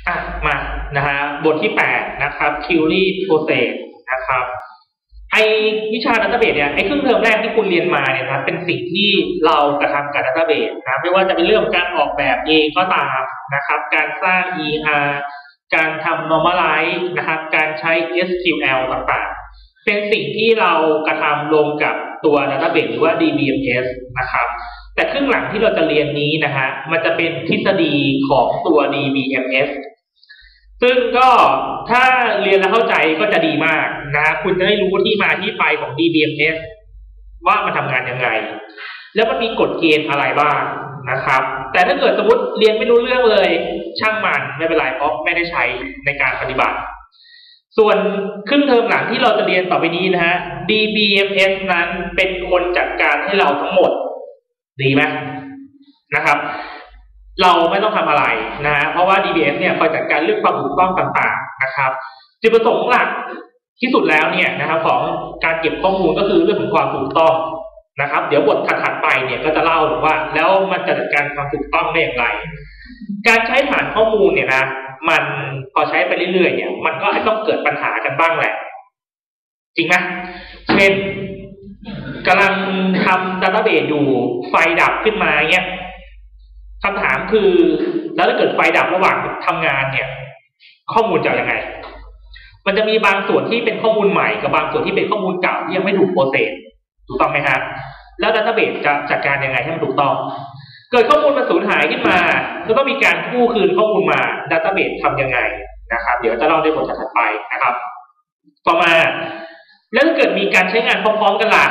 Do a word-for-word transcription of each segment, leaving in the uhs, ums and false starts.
อ่ะมานะฮะบทที่แปดนะครับ query process นะครับไอวิชา database เนี่ยไอครึ่งเทอมแรกที่คุณเรียนมาเนี่ยนะเป็นสิ่งที่เรากระทำกับ database นะไม่ว่าจะเป็นเรื่องการออกแบบเองก็ตามนะครับการสร้าง อี อาร์ การทำ normalize นะครับการใช้ เอส คิว แอล ต่างๆเป็นสิ่งที่เรากระทำลงกับตัว database หรือว่า ดี บี เอ็ม เอส นะครับแต่ครึ่งหลังที่เราจะเรียนนี้นะฮะมันจะเป็นทฤษฎีของตัว ดี บี เอ็ม เอส ซึ่งก็ถ้าเรียนแล้วเข้าใจก็จะดีมากนะคุณจะได้รู้ที่มาที่ไปของ ดี บี เอ็ม เอส ว่ามันทำงานยังไงแล้วมันมีกฎเกณฑ์อะไรบ้างนะครับแต่ถ้าเกิดสมมติเรียนไม่รู้เรื่องเลยช่างมันไม่เป็นไรเพราะไม่ได้ใช้ในการปฏิบัติส่วนครึ่งเทอมหลังที่เราจะเรียนต่อไปนี้นะฮะ ดี บี เอ็ม เอส นั้นเป็นคนจัดการให้เราทั้งหมดดีไหมนะครับเราไม่ต้องทำอะไรนะฮะเพราะว่า ดี บี เอส เนี่ยคอยจัดการเรื่องความถูกต้องต่างๆนะครับจุดประสงค์หลักที่สุดแล้วเนี่ยนะครับของการเก็บข้อมูลก็คือเรื่องของความถูกต้องนะครับเดี๋ยวบทถัดๆไปเนี่ยก็จะเล่าถึงว่าแล้วมันจะจัดการความถูกต้องได้อย่างไรการใช้ฐานข้อมูลเนี่ยนะมันพอใช้ไปเรื่อยๆเนี่ยมันก็ต้องเกิดปัญหากันบ้างแหละจริงไหมเช่นกำลังทำ database อยู่ไฟดับขึ้นมาเนี่ยคำถามคือแล้วถ้าเกิดไฟดับระหว่างทำงานเนี่ยข้อมูลจะยังไงมันจะมีบางส่วนที่เป็นข้อมูลใหม่กับบางส่วนที่เป็นข้อมูลเก่าที่ยังไม่ถูกโปรเซสถูกต้องไหมครับแล้ว database จะจัดการยังไงให้มันถูกต้องเกิดข้อมูลมันสูญหายขึ้นมาก็ต้องมีการกู้คืนข้อมูลมา database ทำยังไงนะครับเดี๋ยวจะเล่าในบทถัดไปนะครับต่อมาแล้วถ้าเกิดมีการใช้งานพร้อมๆกันล่ะ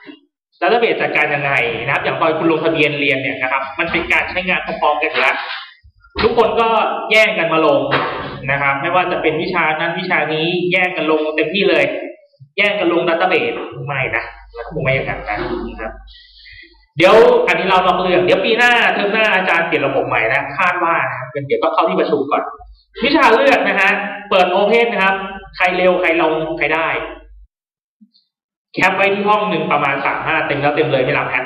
database จัดการยังไงนะครับอย่างตอนคุณลงทะเบียนเรียนเนี่ยนะครับมันเป็นการใช้งานพร้อมๆกันอยู่แล้วทุกคนก็แย่งกันมาลงนะครับไม่ว่าจะเป็นวิชานั้นวิชานี้แย่งกันลงเต็มที่เลยแย่งกันลง database ไม่นะคงไม่อย่างนั้นนะครับเดี๋ยวอันนี้เราลองเรื่องเดี๋ยวปีหน้าเทอมหน้าอาจารย์เปลี่ยนระบบใหม่นะคาดว่านะเดี๋ยวก็เข้าที่ประชุมก่อนวิชาเลือกนะฮะเปิดโอเพนนะครับใครเร็วใครลงใครได้แคปไว้ที่ห้องหนึ่งประมาณสามห้าเต็มแล้วเต็มเลยไม่รับแอด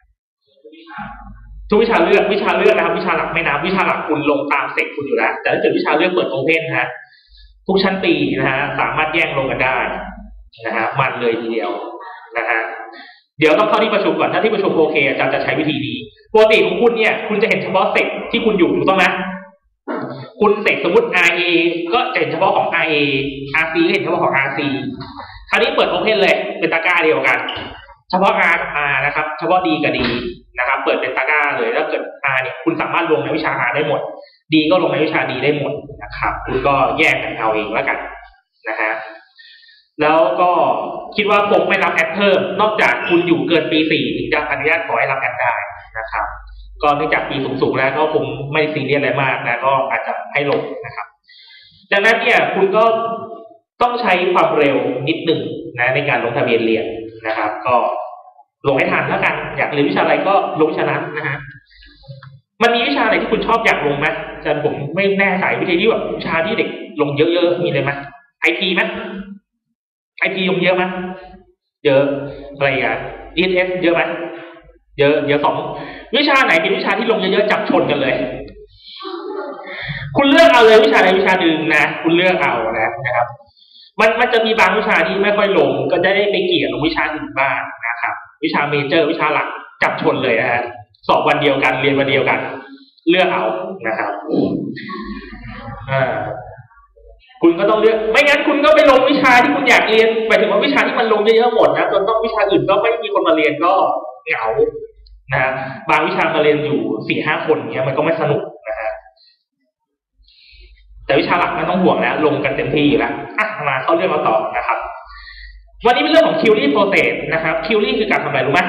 ทุกวิชาเลือกวิชาเลือกนะครับวิชาหลักไม่นับวิชาหลักคุณลงตามเสกคุณอยู่แล้วแต่ถ้าเกิดวิชาเลือกเปิดโอเพนฮะทุกชั้นปีนะฮะสามารถแย่งลงกันได้นะฮะมันเลยทีเดียวนะฮะเดี๋ยวต้องเข้าที่ประชุมก่อนถ้าที่ประชุมโอเคอาจารย์จะใช้วิธีนี้ปกติของคุณเนี่ยคุณจะเห็นเฉพาะเสกที่คุณอยู่ถูกต้องไหมคุณเสกสมมติ อาร์ เอ ก็จะเห็นเฉพาะของ อาร์ เอ อาร์ ซี เห็นเฉพาะของ อาร์ ซี คราวนี้เปิดโอเพนเลยเป็นตะกร้าเดียวกันเฉพาะ R กับ R นะครับเฉพาะ D กับ D นะครับเปิดเป็นตะกร้าเลยแล้วเกิด R เนี่ยคุณสามารถลงในวิชา R ได้หมด D ก็ลงในวิชา D ได้หมดนะครับคุณก็แยกกันเอาเองแล้วกันนะฮะแล้วก็คิดว่าคงไม่รับแอดเพิ่มนอกจากคุณอยู่เกินปีสี่ถึงจะอนุญาตขอให้รับแอดได้นะครับก็เนื่องจากปีสูงๆแล้วก็คงไม่ซีเรียสอะไรมากนะก็อาจจะให้ลงนะครับดังนั้นเนี่ยคุณก็ต้องใช้ความเร็วนิดหนึ่งนะในการลงทะเบียนเรียนนะครับก็ลงให้ทันแล้วกันอยากเรียนวิชาอะไรก็ลงวิชานั้นนะฮะมันมีวิชาอะไรที่คุณชอบอยากลงไหมอาจารย์ผมไม่แน่ใจวิธีที่แบบวิชาที่เด็กลงเยอะๆมีเลยไหมไอทีไหมไอทีลงเยอะไหมเยอะอะไรอ่ะ อี เอส เอส เยอะไหมเยอะเยอะสองวิชาไหนเป็นวิชาที่ลงเยอะๆจับชนกันเลยคุณเลือกเอาเลยวิชาใดวิชาหนึ่งนะคุณเลือกเอานะนะครับมันมันจะมีบางวิชาที่ไม่ค่อยลงก็จะได้ไปเกี่ยวลงวิชาอื่นบ้างนะครับวิชาเมเจอร์วิชาหลักจับชนเลยนะฮะสอบวันเดียวกันเรียนวันเดียวกันเลือกเอานะครับอ่าคุณก็ต้องเลือกไม่งั้นคุณก็ไปลงวิชาที่คุณอยากเรียนหมายถึงว่าวิชาที่มันลงเยอะๆหมดนะจนต้องวิชาอื่นก็ไม่มีคนมาเรียนก็เหงานะฮะบางวิชามาเรียนอยู่สี่ห้าคนเนี้ยมันก็ไม่สนุกนะฮะแต่วิชาหลักไม่ต้องห่วงแล้วลงกันเต็มที่อยู่แล้วอ่ะมาเข้าเรื่องเราต่อนะครับวันนี้เป็นเรื่องของ query process นะครับ query คือการทำอะไรรู้ไหม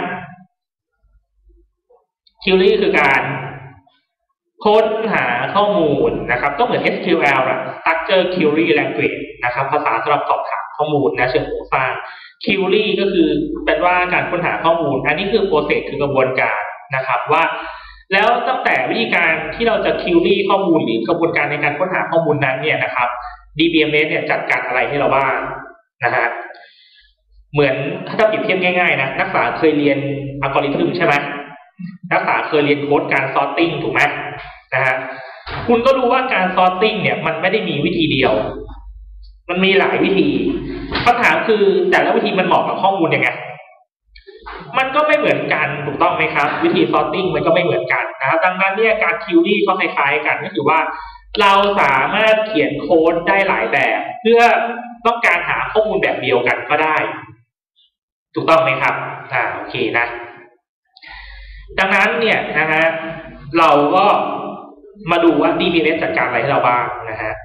query คือการค้นหาข้อมูลนะครับก็เหมือน เอส คิว แอล นะ structure query language นะครับภาษาสำหรับสอบถามข้อมูลนะเชิงโครงสร้าง query ก็คือเป็นว่าการค้นหาข้อมูลอันนี้คือ process คือกระบวนการนะครับว่าแล้วตั้งแต่วิธีการที่เราจะ query ข้อมูลหรือกระบวนการในการค้นหาข้อมูลนั้นเนี่ยนะครับ ดี บี เอ็ม เอส เนี่ยจัดการอะไรให้เราบ้างนะฮะเหมือนถ้าจะเปรียบเทียบง่ายๆนะนักศึกษาเคยเรียนอัลกอริทึมใช่ไหมนักศึกษาเคยเรียนโค้ดการ sorting ถูกไหมนะฮะคุณก็รู้ว่าการ sorting เนี่ยมันไม่ได้มีวิธีเดียวมันมีหลายวิธีคำถามคือแต่ละวิธีมันเหมาะกับข้อมูลยังไงมันก็ไม่เหมือนกันถูกต้องไหมครับวิธี sorting มันก็ไม่เหมือนกันนะครับดังนั้นเนี่ยการ query ก็คล้ายๆกันก็คือว่าเราสามารถเขียนโค้ดได้หลายแบบเพื่อต้องการหาข้อมูลแบบเดียวกันก็ได้ถูกต้องไหมครับอ่าโอเคนะดังนั้นเนี่ยนะฮะเราก็มาดูว่า ดี บี เอม เอส จัดการอะไรให้เราบ้างนะฮะ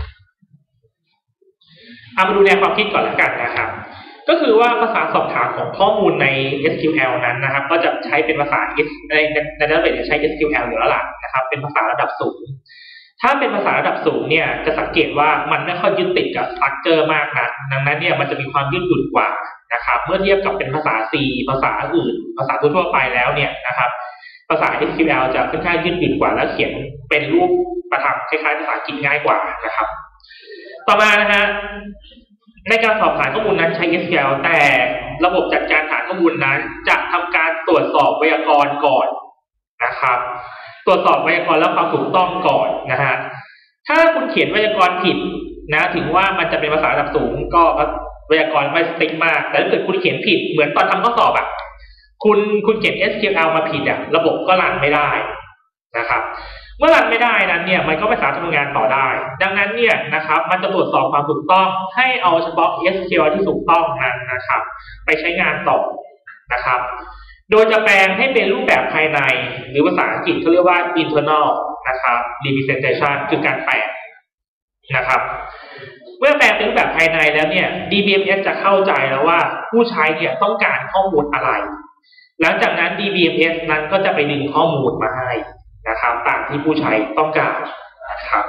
เอามาดูแนวความคิดก่อนแล้วกันนะครับก็คือว่าภาษาสอบถามของข้อมูลใน เอส คิว แอล นั้นนะครับก็จะใช้เป็นภาษา S ในในดัตเตอร์เบสใช้ เอส คิว แอล อยู่แล้วล่ะนะครับเป็นภาษาระดับสูงถ้าเป็นภาษาระดับสูงเนี่ยจะสังเกตว่ามันไม่ค่อยยึดติดกับ structure มากนะดังนั้นเนี่ยมันจะมีความยืดหยุ่นกว่านะครับเมื่อเทียบกับเป็นภาษา C ภาษาอื่นภาษาทั่วๆไปแล้วเนี่ยนะครับภาษา เอส คิว แอล จะค่อนข้างยืดหยุ่นกว่าและเขียนเป็นรูปประทับคล้ายๆภาษาอังกฤษง่ายกว่านะครับต่อมานะฮะในการสอบฐานข้อมูลนั้นใช้ เอส คิว แอล แต่ระบบจัดการฐานข้อมูลนั้นจะทำการตรวจสอบไวยากรณ์ก่อนนะครับตรวจสอบไวยากรณ์และความถูกต้องก่อนนะฮะถ้าคุณเขียนไวยากรณ์ผิดนะถึงว่ามันจะเป็นภาษาระดับสูงก็ไวยากรณ์ไม่สติ๊กมากแต่ถ้าเกิดคุณเขียนผิดเหมือนตอนทำข้อสอบอ่ะคุณคุณเขียน เอส คิว แอล มาผิดอ่ะระบบก็รันไม่ได้นะครับเมื่อรันไม่ได้นั้นเนี่ยมันก็ไม่สามารถทำงานต่อได้ดังนั้นเนี่ยนะครับมันจะตรวจสอบความถูกต้องให้เอาเฉพาะ เอส คิว แอล ที่ถูกต้องนั้นนะครับไปใช้งานต่อนะครับโดยจะแปลงให้เป็นรูปแบบภายในหรือภาษาอังกฤษเขาเรียกว่า internal นะครับ representation คือการแปลงนะครับเมื่อแปลงเป็นรูปแบบภายในแล้วเนี่ย ดี บี เอ็ม เอส จะเข้าใจแล้วว่าผู้ใช้เนี่ยต้องการข้อมูลอะไรหลังจากนั้น ดี บี เอ็ม เอส นั้นก็จะไปดึงข้อมูลมาให้นะครับตามที่ผู้ใช้ต้องการนะครับ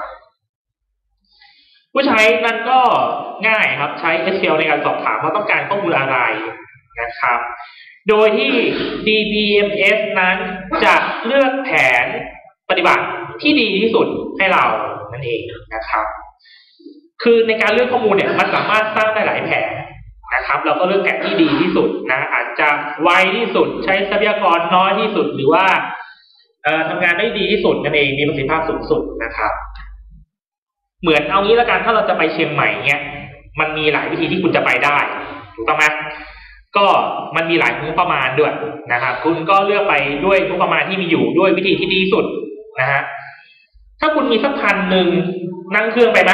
ผู้ใช้นั้นก็ง่ายครับใช้ เอส คิว แอล ในการสอบถามว่าต้องการข้อมูลอะไรนะครับโดยที่ ดี บี เอ็ม เอส นั้นจะเลือกแผนปฏิบัติที่ดีที่สุดให้เรานั่นเองนะครับคือในการเลือกข้อมูลเนี่ยมันสามารถสร้างได้หลายแผนนะครับเราก็เลือกแผนที่ดีที่สุดนะอาจจะไวที่สุดใช้ทรัพยากรน้อยที่สุดหรือว่าเอ่อทำงานได้ดีที่สุดนั่นเองมีประสิทธิภาพสูงสุดนะครับเหมือนเอางี้ละกันถ้าเราจะไปเชียงใหม่เนี่ยมันมีหลายวิธีที่คุณจะไปได้ถูกต้องไหมก็มันมีหลายงบประมาณด้วยนะครับคุณก็เลือกไปด้วยงบประมาณที่มีอยู่ด้วยวิธีที่ดีสุดนะฮะถ้าคุณมีสักพันหนึ่งนั่งเครื่องไปไหม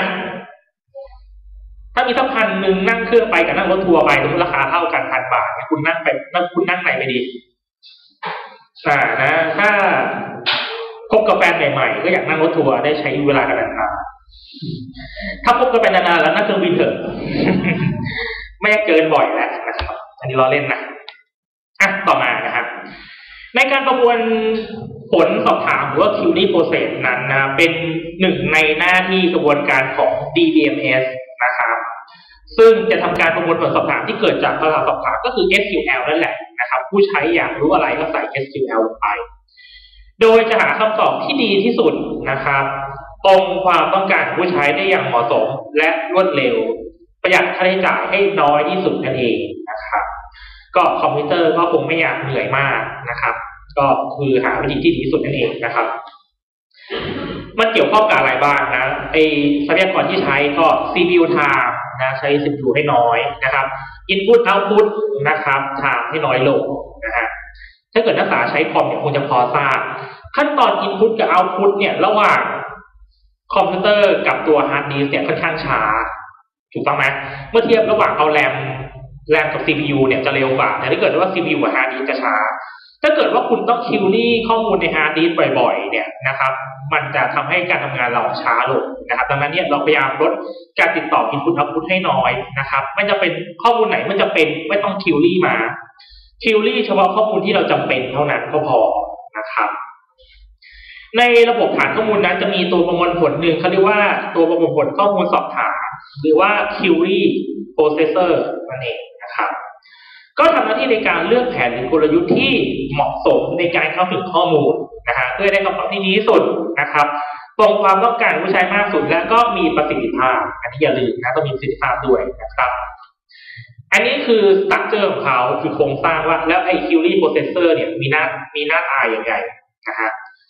ถ้ามีสักพันหนึ่งนั่งเครื่องไปกับนั่งรถทัวร์ไปสมมติราคาเท่ากันพันบาทเนี่ยคุณนั่งไปนั่งคุณนั่งไหนไปดีอ่านะถ้าคบกับแฟนใหม่ๆก็อยากนั่งรถทัวร์ได้ใช้เวลากันนานๆถ้าคบกับแฟนนานๆแล้วนั่งเครื่องบินเถอะไม่เกินบ่อยแล้วนะครับอันนี้ล้อเล่นนะอ่ะต่อมานะครับในการประมวลผลสอบถามหรือว่า query process นั้นนะเป็นหนึ่งในหน้าที่กระบวนการของ ดี บี เอ็ม เอส นะครับซึ่งจะทำการประมวลผลสอบถามที่เกิดจากภาษาสอบถามก็คือ เอส คิว แอล นั่นแหละนะครับผู้ใช้อยากรู้อะไรก็ใส่ เอส คิว แอล ลงไปโดยจะหาคำตอบที่ดีที่สุดนะครับตรงความต้องการของผู้ใช้ได้อย่างเหมาะสมและรวดเร็วประหยัดค่าใช้จ่ายให้น้อยที่สุดนั่นเองนะครับก็คอมพิวเตอร์ก็คงไม่อยากเหนื่อยมากนะครับก็คือหาวิธีที่ดีที่สุดนั่นเองนะครับมันเกี่ยวข้องกับอะไรบ้างนะไอทรัพยากรที่ใช้ก็ ซี พี ยู time นะใช้ ซี พี ยู ให้น้อยนะครับ input output นะครับ time ให้น้อยลงนะฮะถ้าเกิดนักศึกษาใช้คอมเนี่ยคงจะพอทราบขั้นตอน input กับ output เนี่ยระหว่างคอมพิวเตอร์กับตัว hard disk เนี่ยค่อนข้างช้าถูกต้องไหมเมื่อเทียบระหว่างเอาแรมแรมกับ ซี พี ยู เนี่ยจะเร็วกว่าแต่ถ้าเกิดว่า ซี พี ยู กับ hard disk จะช้าถ้าเกิดว่าคุณต้องคิวรี่ข้อมูลใน hard disk บ่อยๆเนี่ยนะครับมันจะทำให้การทำงานเราช้าลงนะครับดังนั้นเนี่ยเราพยายามลดการติดต่อ input output ให้น้อยนะครับไม่จะเป็นข้อมูลไหนมันจะเป็นไม่ต้องคิวรี่มาคิวรี่เฉพาะข้อมูลที่เราจำเป็นเท่านั้นก็พอนะครับในระบบฐานข้อมูลนั้นจะมีตัวประมวลผลหนึ่งเขาเรียกว่าตัวประมวลผลข้อมูลสอบถามหรือว่า query processor นั่นเองนะครับก็ทำหน้าที่ในการเลือกแผนหรือกลยุทธ์ที่เหมาะสมในการเข้าถึงข้อมูลนะฮะเพื่อได้คำตอบที่ดีที่สุดนะครับตรงความต้องการผู้ใช้มากสุดและก็มีประสิทธิภาพอันนี้อย่าลืมนะต้องมีประสิทธิภาพด้วยนะครับอันนี้คือสตรัคเจอร์ของเขาคือโครงสร้างว่าแล้วไอ้ query processor เนี่ยมีหน้ามีหน้าตาอย่างไรนะฮะ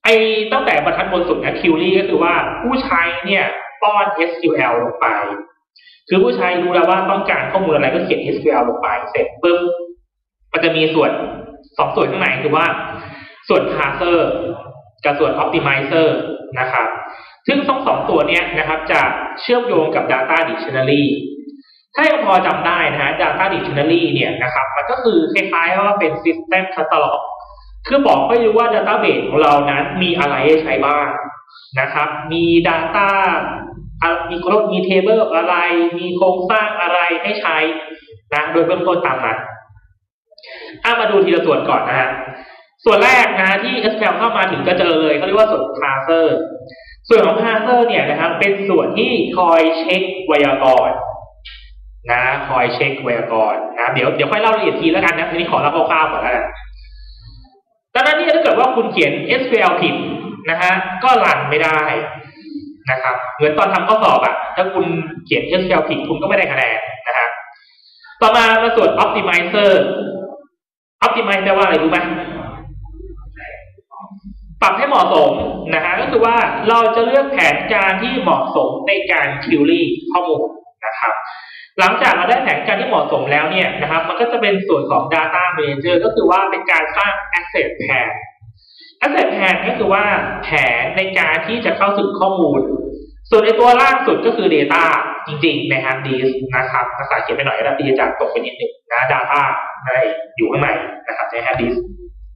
ไอ้ตั้งแต่บรรทัดบนสุดนะ query ก็คือว่าผู้ใช้เนี่ยป้อน เอส คิว แอล ลงไปคือผู้ใช้รู้แล้วว่าต้องการข้อมูลอะไรก็เขียน เอส คิว แอล ลงไปเสร็จปุ๊บมันจะมีส่วนสองส่วนข้างในคือว่าส่วน parser กับส่วน optimizer นะครับซึ่งทั้งสองตัวเนี้ยนะครับจะเชื่อมโยงกับ data dictionary ถ้ายังพอจำได้นะฮะ data dictionary เนี่ยนะครับมันก็คือคล้ายๆว่าเป็น system catalog คือบอกให้รู้ว่า database ของเรานั้นมีอะไรให้ใช้บ้างนะครับมี data มีครบมี table อะไรมีโครงสร้างอะไรให้ใช้นะโดยเบื้องต้นตามนั้นถ้ามาดูทีละส่วนก่อนนะฮะส่วนแรกนะที่ เอส คิว แอล เข้ามาถึงก็เจอเลยเขาเรียกว่าส่วน parser ส่วนของ parser เนี่ยนะครับเป็นส่วนที่คอยเช็คไวยากรณ์นะคอยเช็คไวยากรณ์นะเดี๋ยวเดี๋ยวค่อยเล่าละเอียดทีแล้วกันนะทีนี้ขอเล่าคร่าวๆก่อนแล้วกันดังนั้นนี่ถ้าเกิดว่าคุณเขียน เอส คิว แอล ผิดนะฮะก็รันไม่ได้นะครับเหมือนตอนทำข้อสอบอะถ้าคุณเขียน เอส คิว แอล ผิดคุณก็ไม่ได้คะแนนนะฮะต่อมามาส่วน optimizer optimize แปลว่าอะไรรู้ไหมปรับให้เหมาะสมนะฮะก็คือว่าเราจะเลือกแผนการที่เหมาะสมในการ query ข้อมูลนะครับหลังจากเราได้แผนการที่เหมาะสมแล้วเนี่ยนะครับมันก็จะเป็นส่วนของ data manager ก็คือว่าเป็นการสร้าง asset plan asset plan ก็คือว่าแผนในการที่จะเข้าถึงข้อมูลส่วนในตัวล่างสุดก็คือ data จริงๆใน hard disk นะครับภาษาเขียนไปหน่อยแล้วตีจะตกไปนิดนึงนะ data อะไรอยู่ข้างในนะครับใน hard disk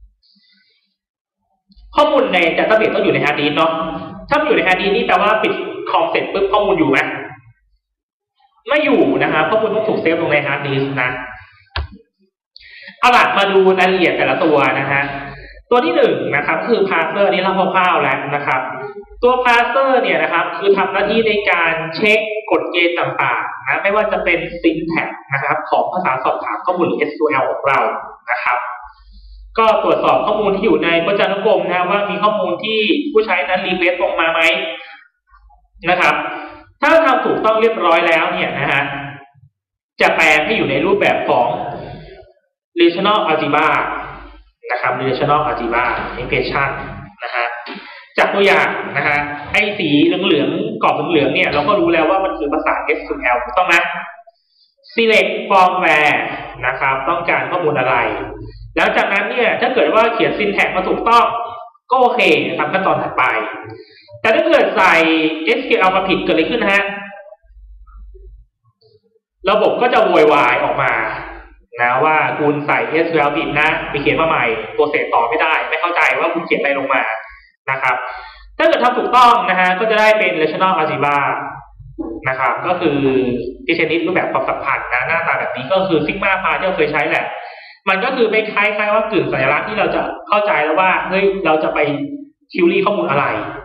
ข้อมูลใน database ต้องอยู่ใน hard disk เนาะถ้าอยู่ใน hard disk นี่แปลว่าปิดคอมเสร็จปุ๊บข้อมูลอยู่ไหมไม่อยู่นะครับข้อมูลต้องถูกเซฟลงใน hard disk นะเอาล่ะมาดูรายละเอียดแต่ละตัวนะฮะตัวที่หนึ่งนะครับคือ parser นี่เราคร่าวๆแล้วนะครับตัว parser เนี่ยนะครับคือทำหน้าที่ในการเช็คกฎเกณฑ์ต่างๆนะไม่ว่าจะเป็น syntax นะครับของภาษาสอบถามข้อมูลหรือ เอส คิว แอล ของเรานะครับก็ตรวจสอบข้อมูลที่อยู่ในพจนานุกรมนะว่ามีข้อมูลที่ผู้ใช้นั้นรีเควสต์ลงมาไหมนะครับถ้าทำถูกต้องเรียบร้อยแล้วเนี่ยนะฮะจะแปลให้อยู่ในรูปแบบของ relational algebra นะครับ relational algebra equation นะฮะจากตัวอย่างนะฮะไอ้สีเหลืองๆกรอบเหลืองๆเนี่ยเราก็รู้แล้วว่ามันคือภาษา เอส คิว แอล ถูกต้องไหม select from where นะครับต้องการข้อมูลอะไรแล้วจากนั้นเนี่ยถ้าเกิดว่าเขียน syntax มาถูกต้องก็โอเคทำขั้นตอนถัดไปแต่ถ้าเกิดใส่ เอส คิว แอล มาผิดเกิดอะไรขึ้นฮะระบบก็จะโวยวายออกมานะว่าคุณใส่ เอส คิว แอล ผิดนะไปเขียนมาใหม่โปรเซสต่อไม่ได้ไม่เข้าใจว่าคุณเขียนอะไรลงมานะครับถ้าเกิดทำถูกต้องนะฮะก็จะได้เป็น relational algebra นะครับก็คือที่ชนิดรูปแบบความสัมพันธ์นะหน้าตาแบบนี้ก็คือซิกมาพาที่เราเคยใช้แหละมันก็คือไปคล้ายๆว่ากึ่งสัญลักษณ์ที่เราจะเข้าใจแล้วว่าเฮ้ยเราจะไปคิวรี่ข้อมูลอะไร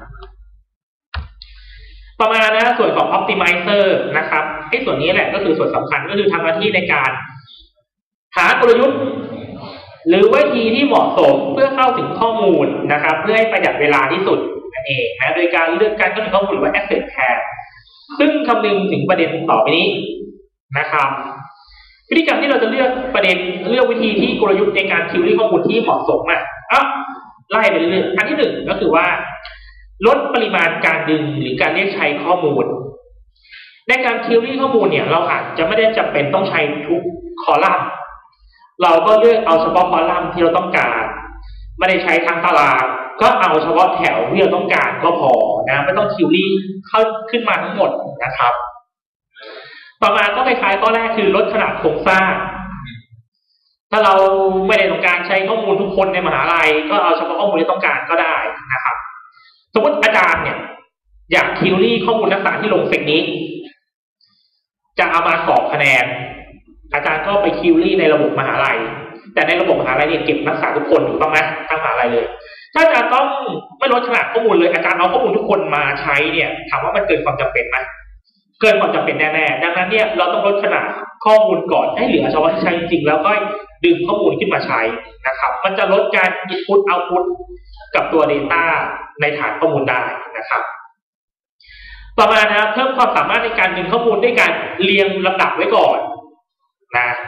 ต่อมานะส่วนของ optimizer นะครับไอ้ส่วนนี้แหละก็คือส่วนสำคัญก็คือทำหน้าที่ในการหากลยุทธ์หรือวิธีที่เหมาะสมเพื่อเข้าถึงข้อมูลนะครับเพื่อให้ประหยัดเวลาที่สุดนั่นเองนะโดยการเลือกการเข้าถึงข้อมูลหรือว่า asset plan ซึ่งคำนึงถึงประเด็นต่อไปนี้นะครับวิธีการที่เราจะเลือกประเด็นเลือกวิธีที่กลยุทธ์ในการคิวรี่ข้อมูลที่เหมาะสมอ่ะอ่ะไล่ไปเรื่อยๆอันที่หนึ่งก็คือว่าลดปริมาณการดึงหรือการเรียกใช้ข้อมูลในการคิวรี่ข้อมูลเนี่ยเราอาจจะไม่ได้จำเป็นต้องใช้ทุกคอลัมน์เราก็เลือกเอาเฉพาะคอลัมน์ที่เราต้องการไม่ได้ใช้ทั้งตารางก็เอาเฉพาะแถวที่เราต้องการก็พอนะไม่ต้องคิวรี่เข้าขึ้นมาทั้งหมดนะครับต่อมาก็คล้ายๆข้อแรกคือลดขนาดโครงสร้างถ้าเราไม่ได้ต้องการใช้ข้อมูลทุกคนในมหาลัยก็เอาเฉพาะข้อมูลที่ต้องการก็ได้นะครับสมมติอาจารย์เนี่ยอยากคิวรี่ข้อมูลนักศึกษาที่ลงเซกนี้จะเอามาสอบคะแนนอาจารย์ก็ไปคิวรี่ในระบบมหาลัยแต่ในระบบมหาลัยเนี่ยเก็บนักศึกษาทุกคนถูกต้องไหมทั้งมหาลัยเลยถ้าอาจารย์ต้องไม่ลดขนาดข้อมูลเลยอาจารย์เอาข้อมูลทุกคนมาใช้เนี่ยถามว่ามันเกินความจำเป็นไหมเกินความจำเป็นแน่ๆดังนั้นเนี่ยเราต้องลดขนาดข้อมูลก่อนให้เหลือเฉพาะที่ใช้จริงๆแล้วก็ดึงข้อมูลขึ้นมาใช้นะครับมันจะลดการ input output กับตัว data ในฐานข้อมูลได้นะครับต่อมานะเพิ่มความสามารถในการดึงข้อมูลด้วยการเรียงลำดับไว้ก่อนนะ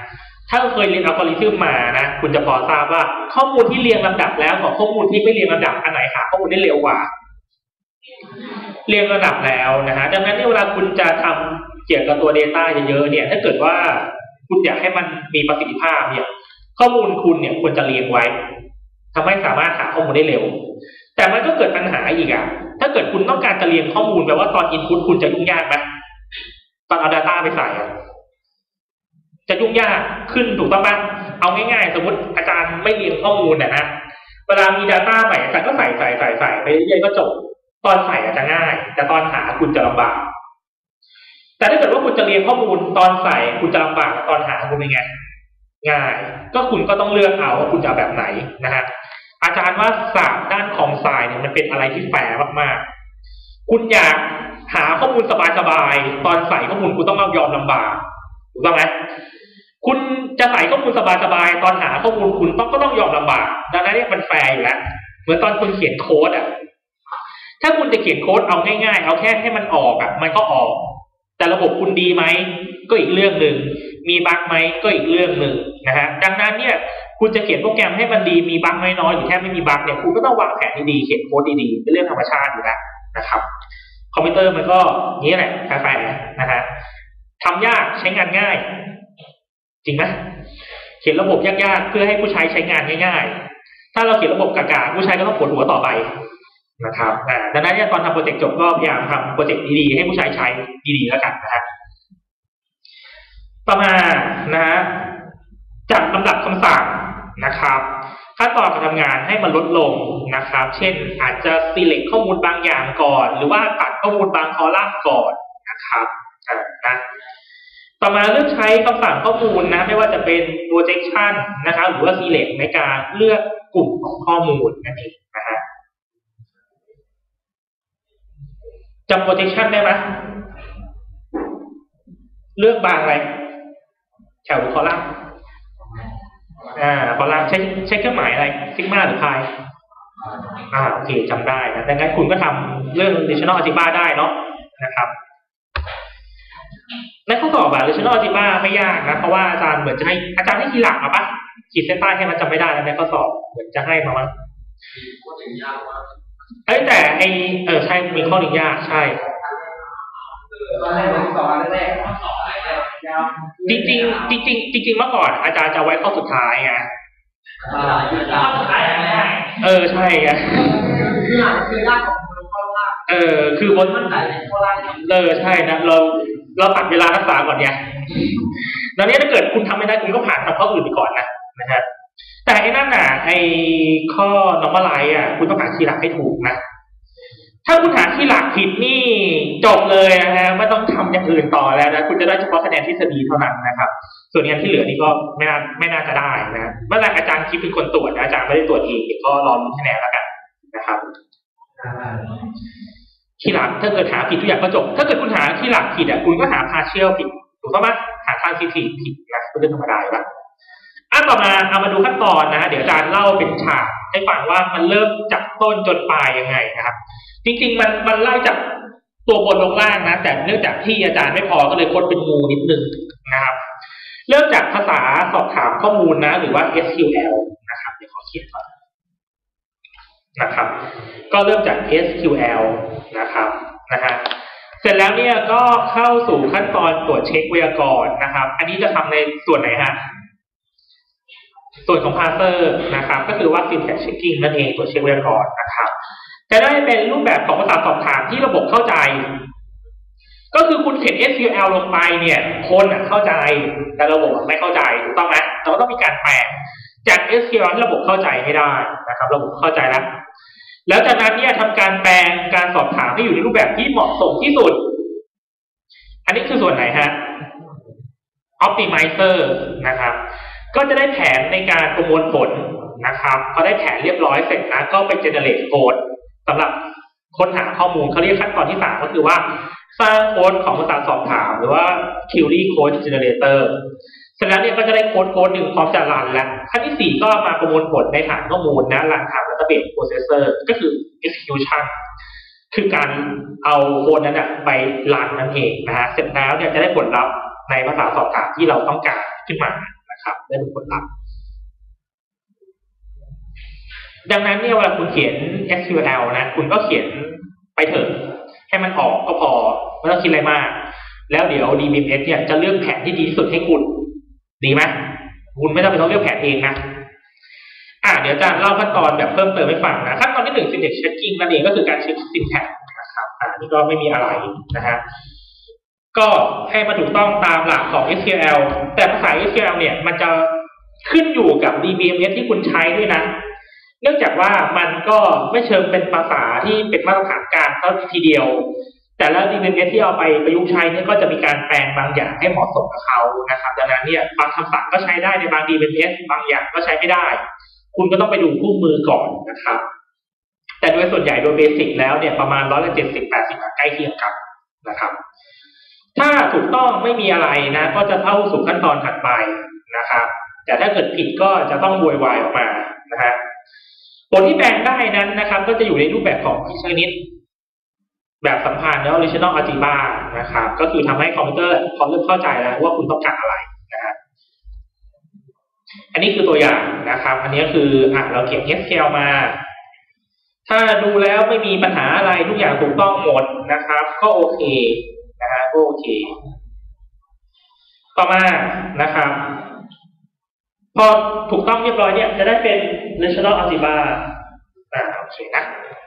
ถ้าเคยเรียนอัลกอริทึมมานะคุณจะพอทราบว่าข้อมูลที่เรียงลำดับแล้วกับข้อมูลที่ไม่เรียงลำดับอันไหนหาข้อมูลได้เร็วกว่าเรียงลำดับแล้วนะฮะดังนั้นเวลาคุณจะทำเกี่ยวกับตัว Data เยอะๆเนี่ยถ้าเกิดว่าคุณอยากให้มันมีประสิทธิภาพเนี่ยข้อมูลคุณเนี่ยควรจะเรียงไว้ทำให้สามารถหาข้อมูลได้เร็วแต่มันก็เกิดปัญหาอีกอ่ะถ้าเกิดคุณต้องการจะเรียงข้อมูลแปลว่าตอน input คุณจะยุ่งยากไหมตอนเอา data ไปใส่อ่ะจะยุ่งยากขึ้นถูกต้องปะเอาง่ายๆสมมติอาจารย์ไม่เรียงข้อมูลนะฮะเวลามี data ใหม่อาจารย์ก็ใส่ใส่ใส่ใส่ไปเรื่อยๆก็จบตอนใส่อาจจะง่ายแต่ตอนหาคุณจะลำบากแต่ถ้าเกิดว่าคุณจะเรียงข้อมูลตอนใส่คุณจะลำบากตอนหาคุณเป็นไงง่ายก็คุณก็ต้องเลือกเอาว่าคุณจะแบบไหนนะฮะอาจารย์ว่าศาสตร์ด้านคอมไซเนี่ยมันเป็นอะไรที่แฟร์มากๆคุณอยากหาข้อมูลสบายๆตอนใส่ข้อมูลคุณต้องยอมลำบากถูกต้องไหมคุณจะใส่ข้อมูลสบายๆตอนหาข้อมูลคุณต้องก็ต้องยอมลำบากดังนั้นเนี่ยมันแฟร์อยู่แล้วเหมือนตอนคุณเขียนโค้ดอ่ะถ้าคุณจะเขียนโค้ดเอาง่ายๆเอาแค่ให้มันออกอ่ะมันก็ออกแต่ระบบคุณดีไหมก็อีกเรื่องหนึ่งมีบั๊กไหมก็อีกเรื่องหนึ่งนะฮะดังนั้นเนี่ยคุณจะเขียนโปรแกรมให้มันดีมีบั๊กน้อยๆหรือแค่ไม่มีบั๊กเนี่ยคุณก็ต้องวางแผนดีๆเขียนโค้ดดีๆเป็นเรื่องธรรมชาติอยู่แล้วนะครับคอมพิวเตอร์มันก็นี้แหละแฟร์ๆนะฮะทำยากใช้งานง่ายจริงไหมเขียนระบบยากๆเพื่อให้ผู้ใช้ใช้งานง่ายๆถ้าเราเขียนระบบกากาผู้ใช้ก็ต้องปวดหัวต่อไปนะครับดังนั้นเนี่ยตอนทำโปรเจกต์จบก็พยายามทำโปรเจกต์ดีๆให้ผู้ใช้ใช้ดีๆแล้วกันนะฮะต่อมานะฮะจัดลำดับคำสั่งนะครับขั้นตอนการทำงานให้มันลดลงนะครับเช่นอาจจะ select ข้อมูลบางอย่างก่อนหรือว่าตัดข้อมูลบางคอลัมน์ก่อนนะครับนะต่อมาเลือกใช้คำสั่งข้อมูลนะไม่ว่าจะเป็น projection นะครับหรือว่า select ในการเลือกกลุ่มของข้อมูลนั่นเองนะฮะจำ projection ได้ไหมเลือกบางอะไรแถวหรือคอลัมน์อ่าคอลัมน์ใช้ใช้เครื่องหมายอะไรซิกมาหรือพายอ่าโอเคจำได้นะดังนั้นคุณก็ทำเรื่อง relational algebra ได้เนาะนะครับในข้อสอบแบบ relational algebra ไม่ยากนะเพราะว่าอาจารย์เหมือนจะให้อาจารย์ให้ทีหลักมาปะขีดเส้นใต้ให้มันจำไม่ได้แล้วในข้อสอบเหมือนจะให้มามั้งเอ้ยแต่ไอเออใช่มีข้อหนึ่งยากใช่จริงจริงจริงจริงจริงเมื่อก่อนอาจารย์จะไว้ข้อสุดท้ายไงข้อสุดท้ายเออใช่ไงเออคือบนเออใช่นะเราเราตัดเวลารักษาก่อนไงดังนี้ถ้าเกิดคุณทำไม่ได้คุณก็ผ่านทำข้ออื่นไปก่อนนะนะฮะแต่ไอ้นั่นน่ะไอ้ข้อ normalize อ่ะคุณต้องหาคีย์หลักให้ถูกนะถ้าคุณหาคีย์หลักผิดนี่จบเลยนะฮะไม่ต้องทำอย่างอื่นต่อแล้วนะคุณจะได้เฉพาะคะแนนทฤษฎีเท่านั้นนะครับส่วนงานที่เหลือนี่ก็ไม่น่าไม่น่าจะได้นะเมื่อไหร่อาจารย์คิดเป็นคนตรวจอาจารย์ไม่ได้ตรวจเองก็รอลุ้นคะแนนแล้วกันนะครับคีย์หลักถ้าเกิดหาผิดทุกอย่างก็จบถ้าเกิดคุณหาคีย์หลักผิดอ่ะคุณก็หา partial ผิดถูกต้องไหมหา transitive ผิดนะเป็นเรื่องธรรมดาอยู่แล้วอ่ะต่อมาเอามาดูขั้นตอนนะเดี๋ยวอาจารย์เล่าเป็นฉากให้ฟังว่ามันเริ่มจากต้นจนปลายยังไงนะครับจริงๆมันมันไล่จากตัวบนลงล่างนะแต่เนื่องจากที่อาจารย์ไม่พอก็เลยโค้ดเป็นงูนิดนึงนะครับเริ่มจากภาษาสอบถามข้อมูลนะหรือว่า เอส คิว แอล นะครับเดี๋ยวขอเขียนก่อนนะครับก็เริ่มจาก เอส คิว แอล นะครับนะฮะเสร็จแล้วเนี่ยก็เข้าสู่ขั้นตอนตรวจเช็คไวยากรณ์นะครับอันนี้จะทำในส่วนไหนฮะส่วนของ parser นะครับก็คือว่า syntax checking นั่นเองตรวจเช็คไวยากรณ์นะครับจะได้เป็นรูปแบบของภาษาสอบถามที่ระบบเข้าใจก็คือคุณเขียน เอส คิว แอล ลงไปเนี่ยคนเข้าใจแต่ระบบไม่เข้าใจถูกต้องไหมเราก็ต้องมีการแปลจาก เอส คิว แอล ที่ระบบเข้าใจให้ได้นะครับระบบเข้าใจแล้วแล้วจากนั้นเนี่ยทำการแปลงการสอบถามให้อยู่ในรูปแบบที่เหมาะสมที่สุดอันนี้คือส่วนไหนฮะ optimizer นะครับก็จะได้แผนในการประมวลผลนะครับพอได้แผนเรียบร้อยเสร็จนะก็ไป generate โค้ดสำหรับค้นหาข้อมูลเขาเรียกขั้นตอนที่สามก็คือว่าสร้างโค้ดของภาษาสอบถามหรือว่า query code generator เสร็จแล้วเนี่ยก็จะได้โค้ดโค้ดหนึ่งพร้อมจะรันแล้วขั้นที่สี่ก็มาประมวลผลในฐานข้อมูลนะรันทาง database processor ก็คือ execution คือการเอาโค้ดนั้นนะไปรันนั่นเองนะฮะเสร็จแล้วเนี่ยจะได้ผลลัพธ์ในภาษาสอบถามที่เราต้องการขึ้นมานะครับได้เป็นผลลัพธ์ดังนั้นเนี่ยเวลาคุณเขียน เอส คิว แอล นะคุณก็เขียนไปเถอะให้มันออกก็พอไม่ต้องคิดอะไรมากแล้วเดี๋ยว ดี บี เอ็ม เอส เนี่ยจะเลือกแผนที่ดีที่สุดให้คุณดีไหมคุณไม่ต้องไปต้องเลือกแผนเองนะอ่ะเดี๋ยวอาจารย์เล่าขั้นตอนแบบเพิ่มเติมให้ฟังนะขั้นตอนที่หนึ่ง syntax checking นั่นเองก็คือการเช็ค syntax นะครับอ่านี่ก็ไม่มีอะไรนะฮะก็ให้มันถูกต้องตามหลักของ เอส คิว แอล แต่ภาษา เอส คิว แอล เนี่ยมันจะขึ้นอยู่กับ ดี บี เอ็ม เอส ที่คุณใช้ด้วยนะเนื่องจากว่ามันก็ไม่เชิงเป็นภาษาที่เป็นมาตรฐานกลางเท่าทีเดียวแต่แล้ว ดี บี เอ็ม เอส ที่เอาไปประยุกต์ใช้เนี่ยก็จะมีการแปลงบางอย่างให้เหมาะสมกับเขานะครับดังนั้นเนี่ยบางคำสั่งก็ใช้ได้ในบาง ดี บี เอ็ม เอส บางอย่างก็ใช้ไม่ได้คุณก็ต้องไปดูคู่มือก่อนนะครับแต่โดยส่วนใหญ่โดยเบสิกแล้วเนี่ยประมาณร้อยละเจ็ดสิบแปดสิบใกล้เคียงกันนะครับถ้าถูกต้องไม่มีอะไรนะก็จะเข้าสู่ขั้นตอนถัดไปนะครับแต่ถ้าเกิดผิดก็จะต้องโวยวายออกมานะฮะผลที่แปลงได้นั้นนะครับก็จะอยู่ในรูปแบบของชนิดแบบสัมพันธ์แล้ว relational algebra นะครับก็คือทำให้คอมพิวเตอร์พอเริ่มเข้าใจแล้วว่าคุณต้องการอะไรนะฮะอันนี้คือตัวอย่างนะครับอันนี้คืออ่ะเราเขียน เอส คิว แอล มาถ้าดูแล้วไม่มีปัญหาอะไรทุกอย่างถูกต้องหมดนะครับก็โอเคนะฮะก็โอเคต่อมานะครับพอถูกต้องเรียบร้อยเนี่ยจะได้เป็น relational algebra อ่าโอเคนะ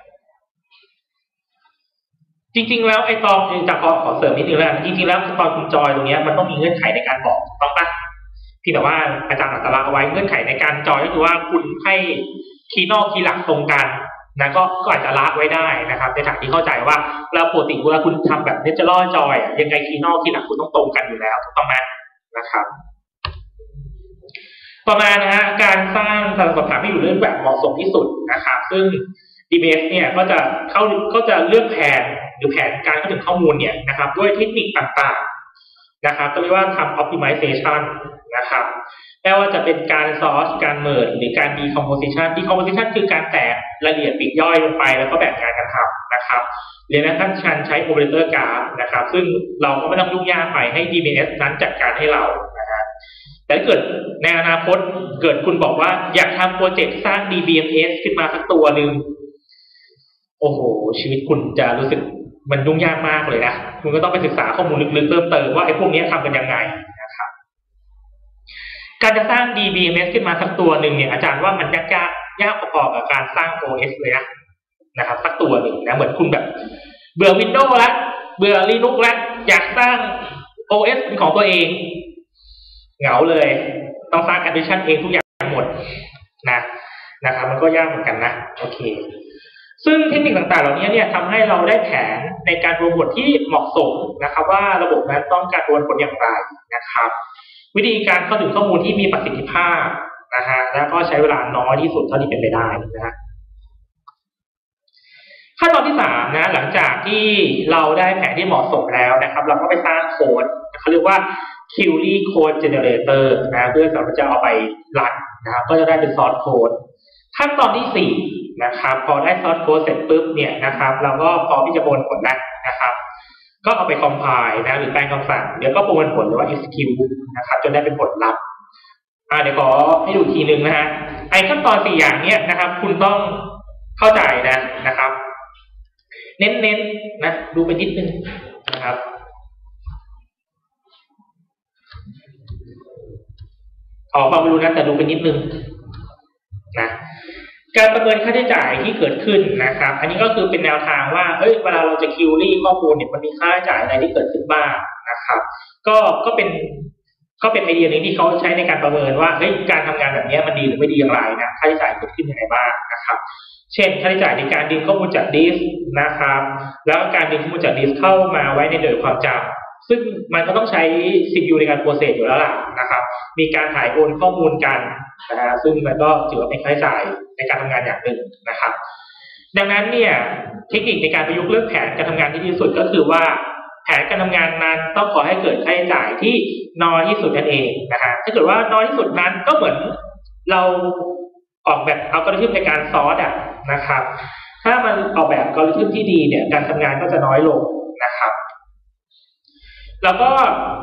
จริงๆแล้วไอ้ตอนจากขอขอเสริมนิดนึงแล้วจริงๆแล้วตอนคุณจอยตรงนี้มันต้องมีเงื่อนไขในการบอกต้องปะพี่แต่ว่าอาจารย์อัตราเอาไว้เงื่อนไขในการจอยก็คือว่าคุณให้คีย์นอกคีย์หลักตรงกันนะก็ก็อาจจะละไว้ได้นะครับในฐานที่เข้าใจว่าเราปกติเวลาคุณทำแบบ natural joy ยังไงคีย์นอกคีย์หลักคุณต้องตรงกันอยู่แล้วถูกต้องไหมนะครับต่อมานะฮะการสร้างสถานถามให้อยู่เรื่องแบบเหมาะสมที่สุดนะครับซึ่ง ดี บี เอส เนี่ยก็จะเข้าก็จะเลือกแผนหรือแผนการเข้าถึงข้อมูลเนี่ยนะครับด้วยเทคนิคต่างๆนะครับก็เรียกว่าทำ optimization นะครับไม่ว่าจะเป็นการ source การ merge หรือการ decomposition decomposition คือการแตกรายละเอียดปลีกย่อยลงไปแล้วก็แบ่งงานกันทำนะครับเรียนนะครับการใช้ operator graph นะครับซึ่งเราก็ไม่ต้องยุ่งยากไปให้ ดี บี เอส นั้นจัดการให้เรานะครับแต่เกิดในอนาคตเกิดคุณบอกว่าอยากทำโปรเจกต์สร้าง ดี บี เอ็ม เอส ขึ้นมาสักตัวหนึ่งโอ้โหชีวิตคุณจะรู้สึกมันยุ่งยากมากเลยนะคุณก็ต้องไปศึกษาข้อมูลลึกๆเพิ่มเติมว่าไอ้พวกนี้ทำกันยังไงนะครับการจะสร้าง ดี บี เอ็ม เอส ขึ้นมาสักตัวหนึ่งเนี่ยอาจารย์ว่ามันยากยากพอๆกับการสร้าง โอ เอส เลยนะนะครับสักตัวหนึ่งนะเหมือนคุณแบบเบื่อ Windows แล้วเบื่อ Linux แล้วอยากสร้าง โอ เอส เป็นของตัวเองเหงาเลยต้องสร้างแอปพลิเคชันเองทุกอย่างหมดนะนะครับมันก็ยากเหมือนกันนะโอเคซึ่งเทคนิคต่างๆเหล่านี้เนี่ยทำให้เราได้แผนในการประมวลผลที่เหมาะสมนะครับว่าระบบนั้นต้องการประมวลผลอย่างไรนะครับวิธีการเข้าถึงข้อมูลที่มีประสิทธิภาพนะฮะแล้วก็ใช้เวลาน้อยที่สุดเท่าที่เป็นไปได้นะฮะขั้นตอนที่สามนะหลังจากที่เราได้แผนที่เหมาะสมแล้วนะครับเราก็ไปสร้างโค้ดเขาเรียกว่า query code generator นะเพื่อสำหรับจะเอาไปรันนะครับก็จะได้เป็น source code ขั้นตอนที่สี่นะครับพอได้ source code เสร็จปุ๊บเนี่ยนะครับเราก็พอที่จะประมวลผลแล้วนะครับก็เอาไป compile นะหรือแปลงคำสั่งเดี๋ยวก็ประมวลผลหรือว่า execute นะครับจนได้เป็นผลลัพธ์อ่าเดี๋ยวขอให้ดูทีนึงนะฮะไอ้ขั้นตอนสี่อย่างเนี้ยนะครับคุณต้องเข้าใจนะนะครับเน้นๆ น, นะดูไปนิดนึงนะครับออกมาไม่รู้นะแต่ดูไปนิดนึงนะการประเมินค่าใช้จ่ายที่เกิดขึ้นนะครับอันนี้ก็คือเป็นแนวทางว่าเอ้ยเวลาเราจะคิวรี่ข้อมูลเนี่ยมันมีค่าใช้จ่ายอะไรที่เกิดขึ้นบ้างนะครับก็ก็เป็นก็เป็นไอเดียนึงที่เขาใช้ในการประเมินว่าเฮ้ยการทำงานแบบนี้มันดีหรือไม่ดีอย่างไรนะค่าใช้จ่ายเกิดขึ้นยังไงบ้างนะครับเช่นค่าใช้จ่ายในการดึงข้อมูลจากดิสก์นะครับแล้วการดึงข้อมูลจากดิสก์เข้ามาไว้ในเดินความจำซึ่งมันก็ต้องใช้ ซี พี ยู ในการโปรเซสอยู่แล้วล่ะนะครับมีการถ่ายโอนข้อมูลกันนะฮะซึ่งมันก็ถือว่าเป็นค่าใช้จ่ายในการทำงานอย่างหนึ่งนะครับดังนั้นเนี่ยเทคนิคในการประยุกต์เลือกแผนการทำงานที่ดีที่สุดก็คือว่าแผนการทำงานนั้นต้องขอให้เกิดค่าใช้จ่ายที่น้อยที่สุดนั่นเองนะฮะถ้าเกิดว่าน้อยที่สุดนั้นก็เหมือนเราออกแบบอัลกอริทึมในการซอร์สอ่ะนะครับถ้ามันออกแบบอัลกอริทึมที่ดีเนี่ยการทำงานก็จะน้อยลงนะครับแล้วก็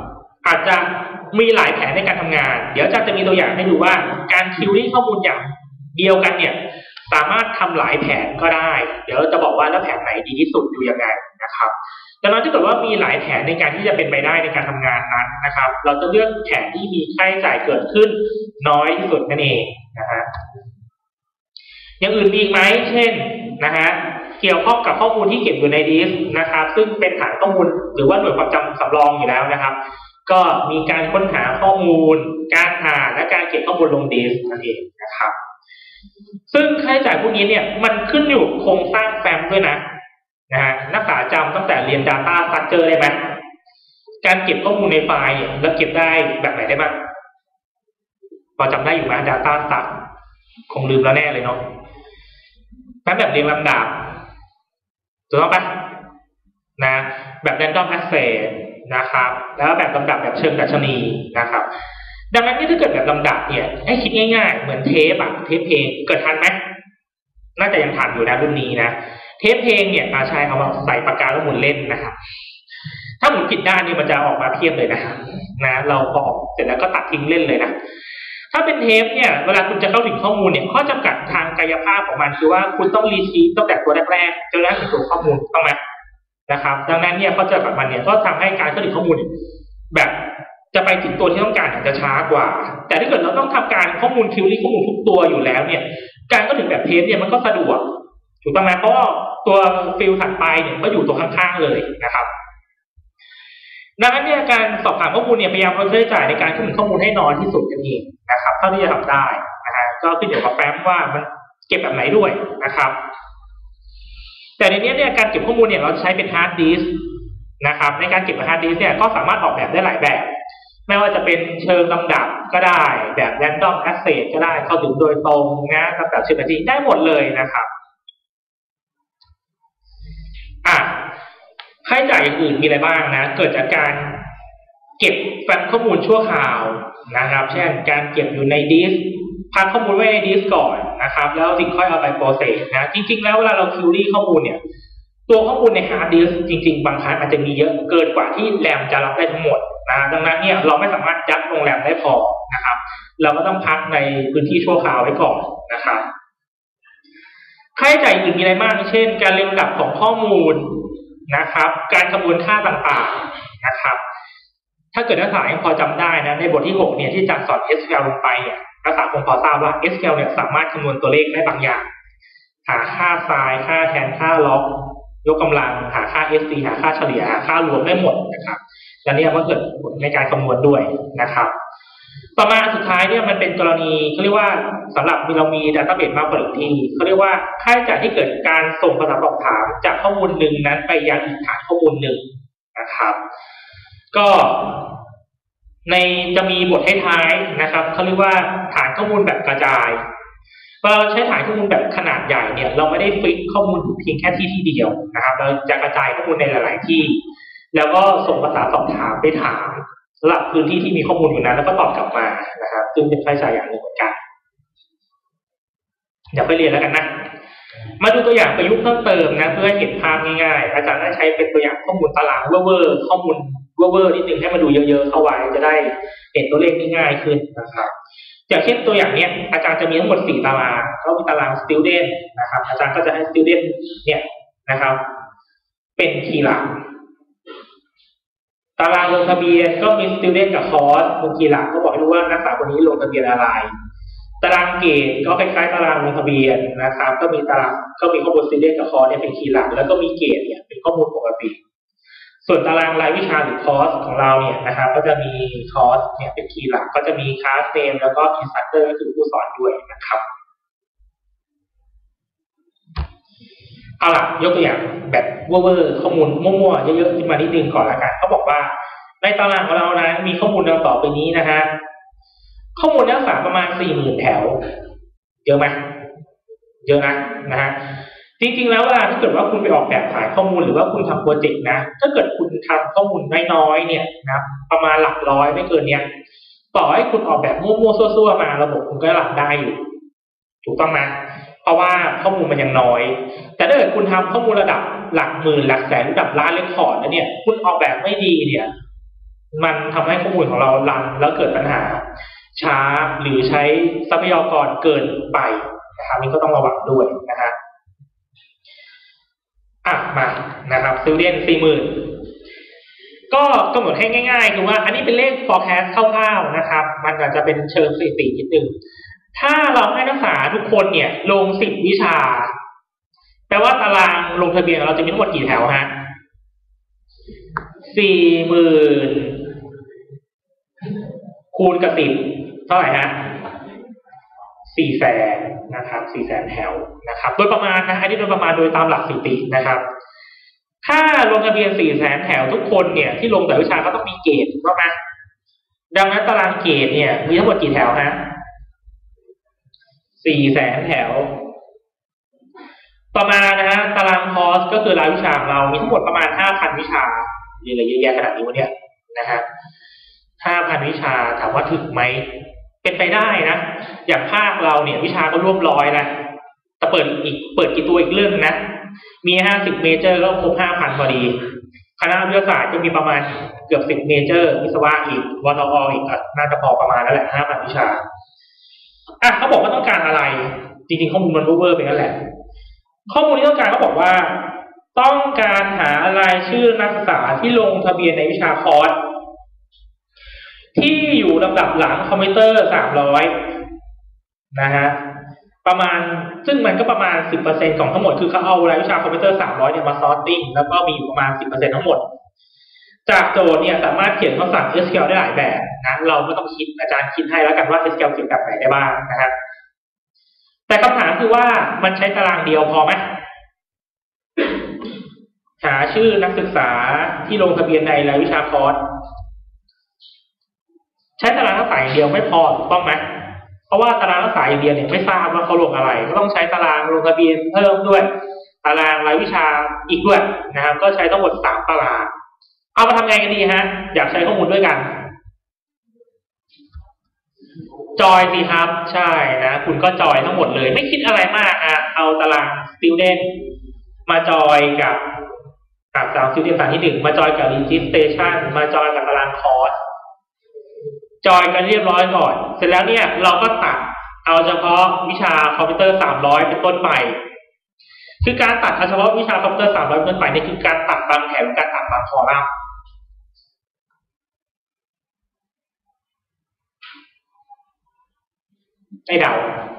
อาจจะมีหลายแผนในการทำงานเดี๋ยวอาจารย์จะมีตัวอย่างให้ดูว่าการคิวรี่ข้อมูลอย่างเดียวกันเนี่ยสามารถทำหลายแผนก็ได้เดี๋ยวจะบอกว่าแล้วแผนไหนดีที่สุดอยู่ยังไงนะครับดังนั้นถ้าเกิดว่ามีหลายแผนในการที่จะเป็นไปได้ในการทำงานนั้นนะครับเราจะเลือกแผนที่มีค่าใช้จ่ายเกิดขึ้นน้อยที่สุดนั่นเองนะฮะอย่างอื่นมีอีกไหมเช่นนะฮะเกี่ยวข้องกับข้อมูลที่เก็บอยู่ในดิสก์นะครับซึ่งเป็นฐานข้อมูลหรือว่าหน่วยความจำสำรองอยู่แล้วนะครับก็มีการค้นหาข้อมูลการอ่านและการเก็บข้อมูลลงดิสก์นั่นเองนะครับซึ่งค่าใช้จ่ายพวกนี้เนี่ยมันขึ้นอยู่โครงสร้างแฟ้มด้วยนะนะฮะนักศึกษาจำตั้งแต่เรียน Data Structure ได้ไหมการเก็บข้อมูลในไฟล์เนี่ยแล้วเก็บได้แบบไหนได้บ้างพอจำได้อยู่ไหม Data Structure คงลืมแล้วแน่เลยเนาะแฟ้มแบบเรียงลำดับถูกต้องปะนะแบบ Random Access นะครับแล้วแบบลำดับแบบเชิงดัชนีนะครับดังนั้นถ้าเกิดแบบลำดับเนี่ยให้คิดง่ายๆเหมือนเทปอะเทปเพลงเกิดทันไหมน่าจะยังทันอยู่นะรุ่นนี้นะเทปเพลงเนี่ยอาใช้เอามาใส่ปากกาแล้วหมุนเล่นนะครับถ้าหมุนผิดด้านนี่มันจะออกมาเพียบเลยนะนะเราพอออกเสร็จแล้วก็ตัดทิ้งเล่นเลยนะถ้าเป็นเทปเนี่ยเวลาคุณจะเข้าถึงข้อมูลเนี่ยข้อจำกัดทางกายภาพของมันคือว่าคุณต้องรีทรีฟตั้งแต่ตัวแรกๆจนได้ถึงตัวข้อมูลต้องไหมนะครับดังนั้นเนี่ยข้อจำกัดมันเนี่ยก็ทำให้การเข้าถึงข้อมูลแบบจะไปถึงตัวที่ต้องการอาจจะช้ากว่าแต่ถ้าเกิดเราต้องทำการข้อมูลคิวรี่ข้อมูลทุกตัวอยู่แล้วเนี่ยการเข้าถึงแบบเทปเนี่ยมันก็สะดวกถูกต้องไหมเพราะตัวฟิลถัดไปเนี่ยก็อยู่ตัวข้างๆเลยนะครับดังนั้นเนี่ยการสอบถามข้อมูลเนี่ยพยายามลดค่าใช้จ่ายในการเข้าถึงข้อมูลให้น้อยที่สุดนั่นเองนะครับเท่าที่จะทำได้นะฮะก็ขึ้นอยู่กับแฟ้มว่ามันเก็บแบบไหนด้วยนะครับแต่ในนี้เนี่ยการเก็บข้อมูลเนี่ยเราใช้เป็นฮาร์ดดิสก์นะครับในการเก็บฮาร์ดดิสก์เนี่ยก็สามารถออกแบบได้หลายแบบไม่ว่าจะเป็นเชิงลำดับก็ได้แบบ Random Access ก็ได้เข้าถึงโดยตรงนะลำดับเชิงดัชนีได้หมดเลยนะครับอ่ะค่าใช้จ่ายอย่างอื่นมีอะไรบ้างนะเกิดจากการเก็บแฟ้มข้อมูลชั่วคราวนะครับเช่นการเก็บอยู่ในดิสก์พักข้อมูลไว้ในดิสก์ก่อนนะครับแล้วถึงค่อยเอาไปโปรเซสนะจริงๆแล้วเวลาเราคิวรี่ข้อมูลเนี่ยตัวข้อมูลในฮาร์ดดิสก์จริงๆบางครั้งอาจจะมีเยอะเกินกว่าที่แรมจะรับได้ทั้งหมดนะดังนั้นเนี่ยเราไม่สามารถยัดลงแรมได้พอนะครับเราก็ต้องพักในพื้นที่ชั่วคราวไว้ก่อนนะครับค่าใช้จ่ายอื่นมีอะไรบ้างเช่นการเรียงลำดับของข้อมูลนะครับการคำนวณค่าต่างๆนะครับถ้าเกิดนักศึกษายังพอจำได้นะในบทที่หกเนี่ยที่อาจารย์สอน เอส คิว แอล ลงไปเนี่ยนักศึกษาคงพอทราบว่า เอส คิว แอล เนี่ยสามารถคำนวณตัวเลขได้บางอย่างหาค่าไซน์ค่าแทนค่าล็อกยกกำลังหาค่า เอส ซี หาค่าเฉลี่ยหาค่ารวมได้หมดนะครับและนี่มันเกิดผลในการคำนวณด้วยนะครับต่อมาสุดท้ายเนี่ยมันเป็นกรณีเขาเรียกว่าสำหรับเรามี database มากกว่าหนึ่งที่เขาเรียกว่าค่าใช้จ่ายที่เกิดการส่งคำถามสอบถามจากข้อมูลหนึ่งนั้นไปยังอีกฐานข้อมูลหนึ่งนะครับก็ในจะมีบทท้ายๆนะครับเขาเรียกว่าฐานข้อมูลแบบกระจายเวลาเราใช้ฐานข้อมูลแบบขนาดใหญ่เนี่ยเราไม่ได้ฟิกข้อมูลอยู่เพียงแค่ที่ที่เดียวนะครับเราจะกระจายข้อมูลในหลายๆที่แล้วก็ส่งภาษาสอบถามไปถามสำหรับพื้นที่ที่มีข้อมูลอยู่นั้นแล้วก็ตอบกลับมานะครับซึ่งเป็นค่าใช้จ่ายอย่างหนึ่งเหมือนกันเดี๋ยวไปเรียนแล้วกันนะมาดูตัวอย่างประยุกต์เพิ่มเติมนะเพื่อให้เห็นภาพง่ายๆอาจารย์ได้ใช้เป็นตัวอย่างข้อมูลตารางเวอร์ๆข้อมูลเวอร์ๆนิดนึงให้มาดูเยอะๆเข้าไว้จะได้เห็นตัวเลขง่ายขึ้นนะครับอย่างเช่นตัวอย่างเนี้ยอาจารย์จะมีทั้งหมดสี่ตารางก็มีตาราง student นะครับอาจารย์ก็จะให้ student เนี่ยนะครับเป็นคีย์หลักตารางลงทะเบียนก็มี student กับ course เป็นคีย์หลักก็บอกให้รู้ว่านักศึกษาคนนี้ลงทะเบียนอะไรตารางเกรดก็คล้ายๆตารางลงทะเบียนนะครับก็มีตารางก็มีข้อมูล student กับ course เนี่ยเป็นคีย์หลักแล้วก็มีเกรดเนี่ยเป็นข้อมูลปกติส่วนตารางรายวิชาหรือ course ของเราเนี่ยนะครับก็จะมี course เนี่ยเป็นคีย์หลักก็จะมี class name แล้วก็ instructor ก็คือผู้สอนด้วยนะครับเอาล่ะยกตัวอย่างแบบเวอร์ๆข้อมูลมั่วๆเยอะๆขึ้นมานิดนึงก่อนละกันเขาบอกว่าในตารางของเรานะมีข้อมูลดังต่อไปนี้นะฮะข้อมูลนักศึกษาประมาณ สี่หมื่น แถวเยอะไหมเยอะนะนะฮะจริงๆแล้วเวลาถ้าเกิดว่าคุณไปออกแบบฐานข้อมูลหรือว่าคุณทำโปรเจกต์นะถ้าเกิดคุณทำข้อมูลน้อยๆเนี่ยนะประมาณหลักร้อยไม่เกินเนี้ยต่อให้คุณออกแบบมั่วๆซั่วๆมาระบบคุณก็หลักได้อยู่ถูกต้องไหมเพราะว่าข้อมูลมันยังน้อยแต่ถ้าเกิดคุณทำข้อมูลระดับหลักหมื่นหลักแสนระดับล้านเรคคอร์ดแล้วเนี่ยคุณออกแบบไม่ดีเนี่ยมันทำให้ข้อมูลของเราลันแล้วเกิดปัญหาช้าหรือใช้ทรัพยากรเกินไปนะครับนี่ก็ต้องระวังด้วยนะฮะอ่ะมานะครับซื้อเล่นสี่หมื่นก็กำหนดให้ง่ายๆคือว่าอันนี้เป็นเลข forecast คร่าวๆนะครับมันอาจจะเป็นเชิงสถิตินิดนึงถ้าเราให้นักศึกษาทุกคนเนี่ยลงสิบวิชาแปลว่าตารางลงทะเบียนเราจะมีทั้งหมดกี่แถวฮะสี่หมื่นคูณกับสิบเท่าไหร่ฮะสี่แสนนะครับสี่แสนแถวนะครับโดยประมาณนะอันนี้โดยประมาณโดยตามหลักสถิตินะครับถ้าลงทะเบียนสี่แสนแถวทุกคนเนี่ยที่ลงแต่วิชาก็ต้องมีเกรดถูกต้องไหมดังนั้นตารางเกรดเนี่ยมีทั้งหมดกี่แถวฮะสี่แสนแถวต่อมานะฮะตารางคอร์สก็คือรายวิชาของเรามีทั้งหมดประมาณห้าพันวิชาเรียนอะไรเยอะแยะขนาดนี้วะเนี่ยนะฮะห้าพันวิชาถามว่าถึงไหมเป็นไปได้นะอย่างภาคเราเนี่ยวิชาก็ร่วมร้อยนะแต่เปิดอีกเปิดกี่ตัวอีกเรื่องนะมีห้าสิบเมเจอร์ก็ครบห้าพันพอดีคณะวิทยาศาสตร์ก็มีประมาณเกือบสิบเมเจอร์วิศวะอีกวทออีกน่าจะพอประมาณนั้นแหละห้าพันวิชาอ่ะเขาบอกว่าต้องการอะไรจริงๆข้อมูลมันเวอร์ไปนั่นแหละข้อมูลที่ต้องการเขาบอกว่าต้องการหารายชื่อนักศึกษาที่ลงทะเบียนในวิชาคอร์สที่อยู่ลำดับหลังคอมพิวเตอร์สามร้อยนะฮะประมาณซึ่งมันก็ประมาณ สิบเปอร์เซ็นต์ ของทั้งหมดคือเขาเอารายวิชาคอมพิวเตอร์สามร้อยเนี่ยมาซอร์ติ้งแล้วก็มีอยู่ประมาณ สิบเปอร์เซ็นต์ ทั้งหมดจากโจทย์เนี่ยสามารถเขียนคำสั่ง เอส คิว แอล ได้หลายแบบนะเราไม่ต้องคิดอาจารย์คิดให้แล้วกันว่า เอส คิว แอล เขียนแบบไหนได้บ้างนะครับแต่คำถามคือว่ามันใช้ตารางเดียวพอไหมหาชื่อนักศึกษาที่ลงทะเบียนในรายวิชาคอร์สใช้ตารางนักศึกษาอย่างเดียวไม่พอถูกต้องไหมเพราะว่าตารางนักศึกษาอย่างเดียวเนี่ยไม่ทราบว่าเขาลงอะไรก็ต้องใช้ตารางลงทะเบียนเพิ่มด้วยตารางรายวิชาอีกด้วยนะครับก็ใช้ทั้งหมดสามตารางเอามาทำไงกันดีฮะอยากใช้ข้อมูลด้วยกันจอยสิครับใช่นะคุณก็จอยทั้งหมดเลยไม่คิดอะไรมากอ่ะเอาตาราง student มาจอยกับกับตาราง student ตารางที่หนึ่งมาจอยกับ registration มาจอยกับตารางคอร์สจอยกันเรียบร้อยก่อนเสร็จแล้วเนี่ยเราก็ตัดเอาเฉพาะวิชาคอมพิวเตอร์สามร้อยเป็นต้นไปคือการตัดเอาเฉพาะวิชาคอมพิวเตอร์สามร้อยเป็นต้นไปนี่คือการตัดบางแถวการตัดบางคอลัมน์ให้เดา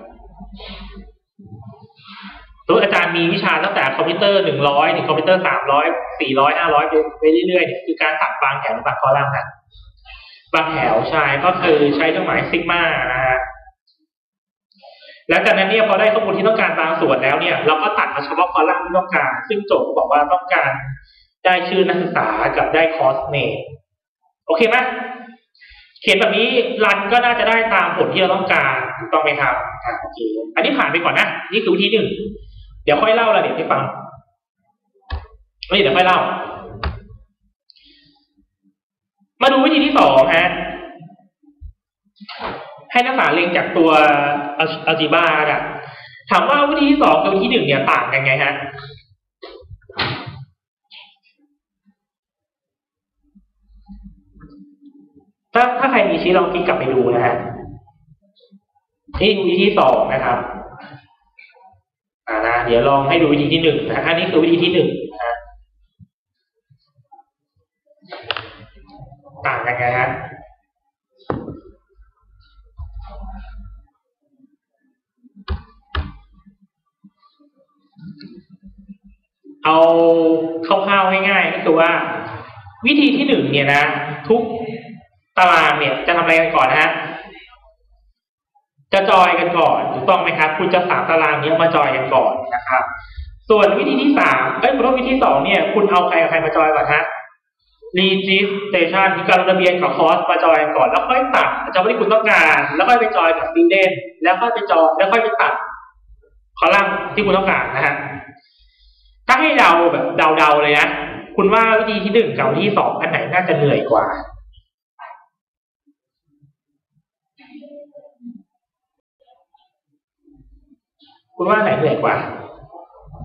สมมติอาจารย์มีวิชาตั้งแต่คอมพิวเตอร์หนึ่งร้อยถึงคอมพิวเตอร์สามร้อย สี่ร้อย ห้าร้อยไปเรื่อยๆเนี่ยคือการตัดบางแถวบางคอลัมน์นะบางแถวใช่ก็คือใช้เครื่องหมายซิกมานะฮะแล้วจากนั้นเนี่ยพอได้ข้อมูลที่ต้องการบางส่วนแล้วเนี่ยเราก็ตัดมาเฉพาะคอลัมน์ที่ต้องการซึ่งโจทย์บอกว่าต้องการได้ชื่อนักศึกษากับได้คอร์สเนมโอเคไหมเขียนแบบนี้รันก็น่าจะได้ตามผลที่เราต้องการถูกต้องไหมครับอ่าโอเคอันนี้ผ่านไปก่อนนะนี่คือวิธีหนึ่งเดี๋ยวค่อยเล่ารายละเอียดให้ฟังเฮ้ยเดี๋ยวค่อยเล่ามาดูวิธีที่สองฮะให้นักศึกษาเรียนจากตัวอัลจีบราอะถามว่าวิธีที่สองกับวิธีที่หนึ่งเนี่ยต่างกันไงฮะถ้าถ้าใครมีชี้ลองคลิกกลับไปดูนะฮะนี่วิธีที่สองนะครับอ่านะเดี๋ยวลองให้ดูวิธีที่หนึ่งนะอันนี้คือวิธีที่หนึ่งนะฮะต่างกันไงฮะเอาคร่าวๆง่ายๆก็คือว่าวิธีที่หนึ่งเนี่ยนะทุกตารางเนี่ยจะทำอะไรกันก่อนนะฮะจะจอยกันก่อนถูกต้องไหมครับคุณจะสามตารางนี้มาจอยกันก่อนนะครับส่วนวิธีที่สามเอ้ยเพราะวิธีที่สองเนี่ยคุณเอาใครกับใครมาจอยก่อนฮะ registration คือการลงทะเบียนกับคอร์สมาจอยกันก่อนแล้วค่อยตัดเฉพาะที่คุณต้องการแล้วค่อยไปจอยกับ student แล้วค่อยไปจอยแล้วค่อยไปตัดคอลัมน์ที่คุณต้องการนะฮะถ้าให้เดาแบบเดาๆเลยนะคุณว่าวิธีที่หนึ่งกับวิธีที่สองอันไหนน่าจะเหนื่อยกว่าคุณว่าไหนเหนื่อยกว่า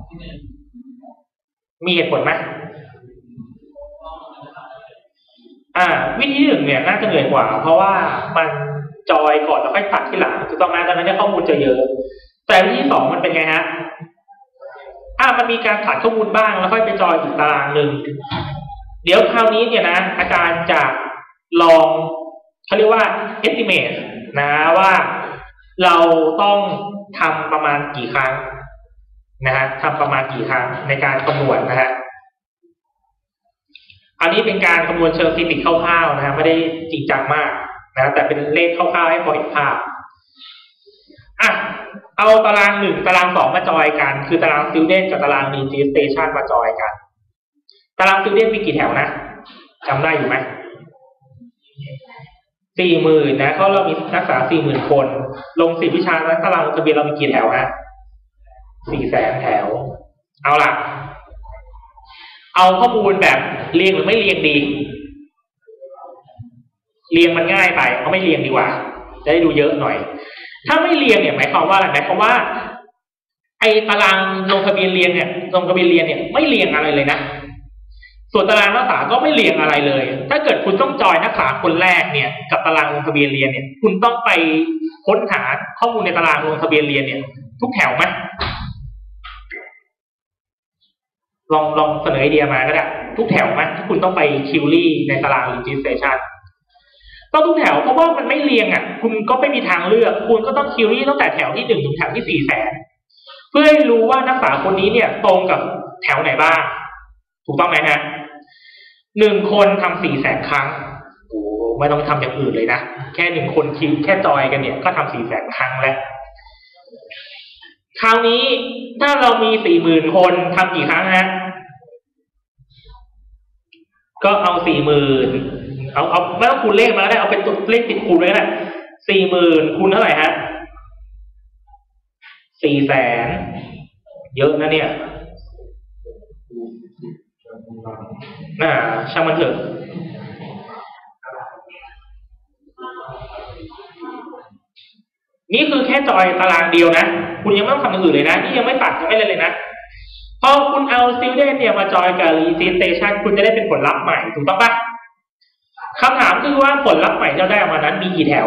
มีเหตุผลไหมอ่าวิธีที่หนึ่งเนี่ยน่าจะเหนื่อยกว่าเพราะว่ามันจอยก่อนแล้วค่อยตัดที่หลังถูกต้องไหมดังนั้นเนี่ยข้อมูลจะเยอะแต่วิธีที่สองมันเป็นไงฮะอ่ามันมีการตัดข้อมูลบ้างแล้วค่อยไปจอยอีกตารางหนึ่งเดี๋ยวคราวนี้เนี่ยนะอาจารย์จะลองเขาเรียกว่า estimate นะว่าเราต้องทำประมาณกี่ครั้งนะฮะทำประมาณกี่ครั้งในการคำนวณนะฮะอันนี้เป็นการคำนวณเชิงสถิติคร่าวๆนะฮะไม่ได้จริงจังมากนะแต่เป็นเลขคร่าวๆให้พอเห็นภาพอ่ะเอาตารางหนึ่งตารางสองมาจอยกันคือตาราง student กับตาราง registration มาจอยกันตาราง student มีกี่แถวนะจำได้อยู่ไหมสี่หมื่นนะเขาเรามีนักศึกษาสี่หมื่นคนลงสิบวิชานั้นตารางทะเบียนเรามีกี่แถวฮะสี่แสนแถวเอาล่ะเอาข้อมูลแบบเรียงหรือไม่เรียงดีเรียงมันง่ายไปเอาไม่เรียงดีกว่าจะได้ดูเยอะหน่อยถ้าไม่เรียงเนี่ยหมายความว่าอะไรหมายความว่าไอ้ตารางลงทะเบียนเรียงเนี่ยลงทะเบียนเรียนเนี่ยไม่เรียงอะไรเลยนะส่วนตารางนักศึกษาก็ไม่เรียงอะไรเลยถ้าเกิดคุณต้องจอยนักศึกษาคนแรกเนี่ยกับตารางลงทะเบียนเรียนเนี่ยคุณต้องไปค้นหาข้อมูลในตารางลงทะเบียนเรียนเนี่ยทุกแถวไหมลองลองเสนอไอเดียมาก็ได้ทุกแถวไหมที่คุณต้องไปคิวรี่ในตาราง registration ต้องทุกแถวเพราะว่ามันไม่เรียงอ่ะคุณก็ไม่มีทางเลือกคุณก็ต้องคิวรี่ตั้งแต่แถวที่หนึ่งถึงแถวที่สี่แสนเพื่อให้รู้ว่านักศึกษาคนนี้เนี่ยตรงกับแถวไหนบ้างถูกต้องไหมฮะหนึ่งคนทำสี่แสนครั้งโอ้ไม่ต้องทำอย่างอื่นเลยนะแค่หนึ่งคนคิวแค่จอยกันเนี่ยก็ทำสี่แสนครั้งแล้วคราวนี้ถ้าเรามีสี่หมื่นคนทำกี่ครั้งฮะก็เอาสี่หมื่นเอาเอาไม่ต้องคูณเลขมาก็ได้เอาเป็นตัวเลขติดคูณไว้ก็ได้สี่หมื่นคูณเท่าไหร่ฮะสี่แสนเยอะนะเนี่ยน่าช่างมันเถอะนี่คือแค่จอยตารางเดียวนะคุณยังไม่ต้องทำอย่างอื่นเลยนะนี่ยังไม่ตัดยังไม่เลยเลยนะพอคุณเอา student เนี่ยมาจอยกับ registration คุณจะได้เป็นผลลัพธ์ใหม่ถูกต้องปะคำถามคือว่าผลลัพธ์ใหม่ที่เราได้ออกมานั้นมีกี่แถว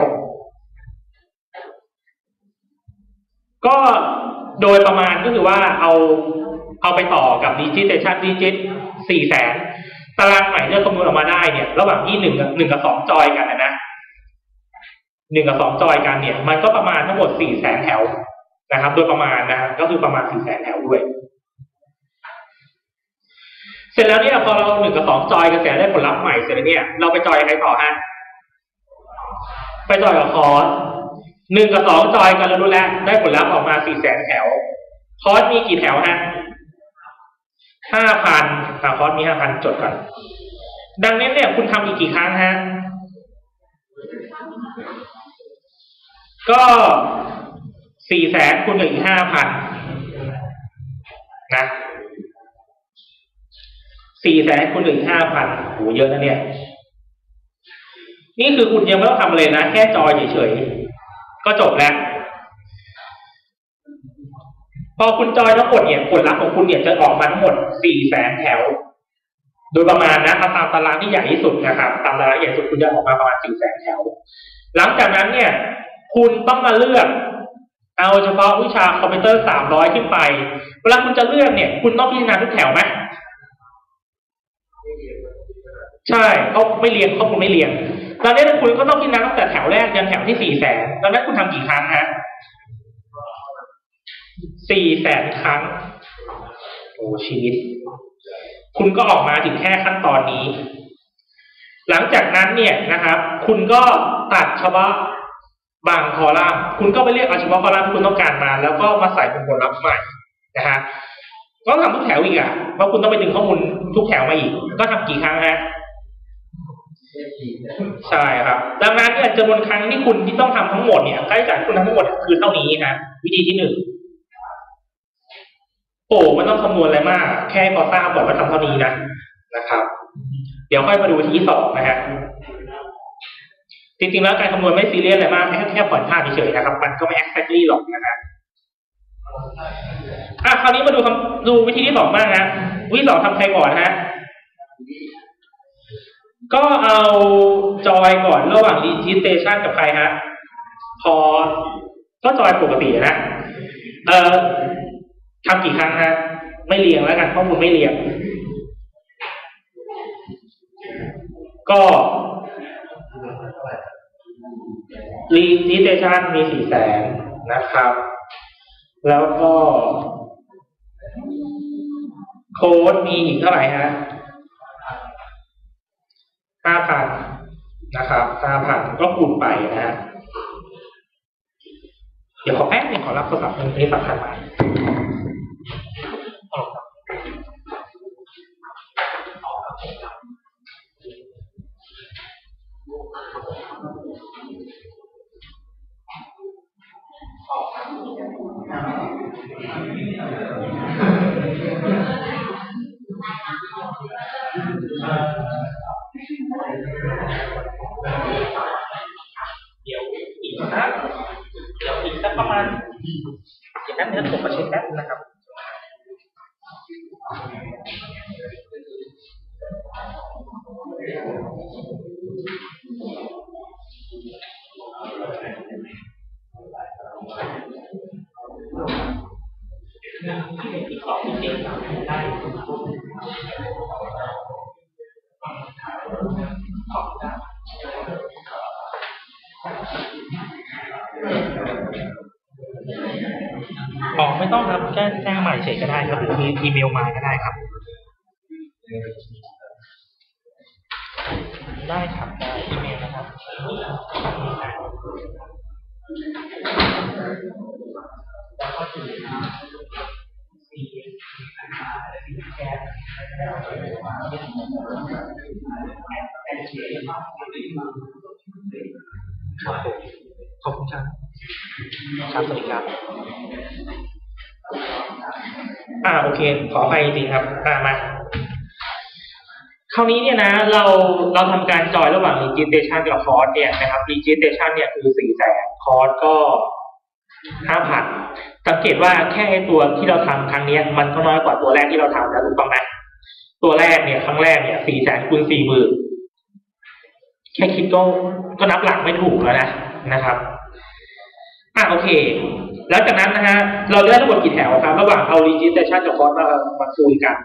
ก็โดยประมาณก็คือว่าเอาเอาไปต่อกับ registration digit สี่แสนตารางใหม่ที่คำนวณออกมาได้เนี่ยระหว่างที่หนึ่งกับหนึ่งกับสองจอยกันนะนะหนึ่งกับสองจอยกันเนี่ยมันก็ประมาณทั้งหมดสี่แสนแถวนะครับโดยประมาณนะก็คือประมาณสี่แสนแถวด้วยเสร็จแล้วเนี่ยพอเราหนึ่งกับสองจอยกันเสร็จได้ผลลัพธ์ใหม่เสร็จแล้วเนี่ยเราไปจอยใครต่อฮะไปจอยกับคอร์สหนึ่งกับสองจอยกันแล้วรู้แล้วได้ผลลัพธ์ออกมาสี่แสนแถวคอร์สมีกี่แถวฮะห้าพันอ่าคอร์สมีห้าพันจดก่อนดังนั้นเนี่ยคุณทำอีกกี่ครั้งฮะก็สี่แสนคูณกับอีกห้าพันนะสี่แสนคูณกับอีกห้าพันโหเยอะนะเนี่ยนี่คือคุณยังไม่ต้องทำเลยนะแค่จอยเฉยๆก็จบแล้วพอคุณจอยทั้งหมดเนี่ยผลลัพธ์ของคุณเนี่ยจะออกมาทั้งหมดสี่แสนแถวโดยประมาณนะตามตารางที่ใหญ่ที่สุดนะครับตามตารางใหญ่สุดคุณจะออกมาประมาณสี่แสนแถวหลังจากนั้นเนี่ยคุณต้องมาเลือกเอาเฉพาะวิชาคอมพิวเตอร์สามร้อยขึ้นไปเวลาคุณจะเลือกเนี่ยคุณต้องพิจารณาทุกแถวไหมใช่เขาไม่เรียงเขาคุณไม่เรียงตอนนี้คุณก็ต้องพิจารณาตั้งแต่แถวแรกจนแถวที่สี่แสนดังนั้นคุณทำกี่ครั้งฮะสี่แสนครั้งโอ้ชีวิตคุณก็ออกมาถึงแค่ขั้นตอนนี้หลังจากนั้นเนี่ยนะครับคุณก็ตัดเฉพาะบางคอลัมน์คุณก็ไปเรียกเอาเฉพาะคอลัมน์ที่คุณต้องการมาแล้วก็มาใส่เป็นผลลัพธ์ใหม่นะฮะก็ทำทุกแถวอีกอ่ะเพราะคุณต้องไปดึงข้อมูลทุกแถวมาอีกก็ทำกี่ครั้งฮะใช่ครับดังนั้นเนี่ยจำนวนครั้งที่คุณที่ต้องทำทั้งหมดเนี่ยค่าใช้จ่ายคุณทั้งหมดคือเท่านี้นะวิธีที่หนึ่งโอ้มันต้องคำนวณอะไรมากแค่พอทราบก่อนว่าทำเท่านี้นะนะครับเดี๋ยวค่อยมาดูวิธีที่สองนะฮะจริงๆแล้วการคำนวณไม่ซีเรียสอะไรมากแค่แค่ผ่อนค่าเฉยๆนะครับมันก็ไม่ exactly หรอกนะครับอ่ะคราวนี้มาดูคำดูวิธีที่สองบ้างนะวิธีสองทำใครก่อนฮะก็เอาจอยก่อนระหว่าง registration กับใครฮะพอก็จอยปกตินะเอ่อทำกี่ครั้งฮะไม่เรียงแล้วกันข้อมูลไม่เรียงก็ registration มีสี่แสนนะครับแล้วก็โค้ดมีอีกเท่าไหร่ฮะห้าพันนะครับห้าพันก็คูณไปนะฮะเดี๋ยวขอแป๊บนึงขอรับโทรศัพท์นี้สำคัญมากเดี๋ยวอีกสักเดี๋ยวอีกสักประมาณเดี๋ยวแป๊บนึงผมมาเช็คแป๊บนะครับอีกสองจริงๆได้อ๋อไม่ต้องครับแค่แจ้งใหม่เฉยก็ได้ครับหรือมีอีเมลมาก็ได้ครับได้ครับได้อีเมลนะครับแล้วก็ถึงสีสีแก๊สขอบคุณครับครับสวัสดีครับอ่าโอเคขออภัยจริงๆครับอ่ามาคราวนี้เนี่ยนะเราเราทำการจอยระหว่าง registration กับคอร์สเนี่ยนะครับ registration เนี่ยคือสี่แสนคอร์สก็ห้าพันสังเกตว่าแค่ตัวที่เราทำครั้งนี้มันก็น้อยกว่าตัวแรกที่เราทำแล้วถูกต้องไหมตัวแรกเนี่ยครั้งแรกเนี่ยสี่แสนคูณสี่หมื่นแค่คิดก็ก็นับหลักไม่ถูกแล้วนะนะครับอ่ะโอเคแล้วจากนั้นนะฮะเราได้ทั้งหมดกี่แถวครับระหว่างเอา registration กับคอร์สมามาคูณกัน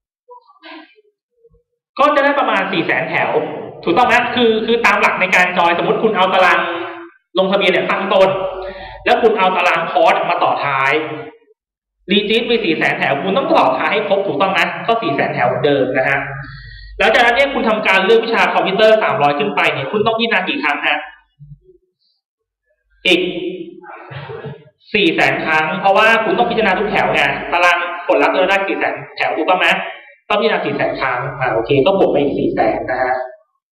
ก็จะได้ประมาณสี่แสนแถวถูกต้องไหมคือคือตามหลักในการจอยสมมติคุณเอาตารางลงทะเบียนเนี่ยตั้งต้นแล้วคุณเอาตารางคอร์สมาต่อท้ายรีจิสมีสี่แสนแถวคุณต้องต่อท้ายให้ครบถูกต้องนะก็สี่แสนแถวเหมือนเดิมนะฮะแล้วจากนั้นเนี่ยคุณทำการเลือกวิชาคอมพิวเตอร์สามร้อยขึ้นไปเนี่ยคุณต้องพิจารณากี่ครั้งฮะอีกสี่แสนครั้งเพราะว่าคุณต้องพิจารณาทุกแถวไงตารางผลลัพธ์เราได้สี่แสนแถวถูกต้องไหมต้องพิจารณาสี่แสนครั้งอ่าโอเคก็บวกไปอีกสี่แสนนะฮะ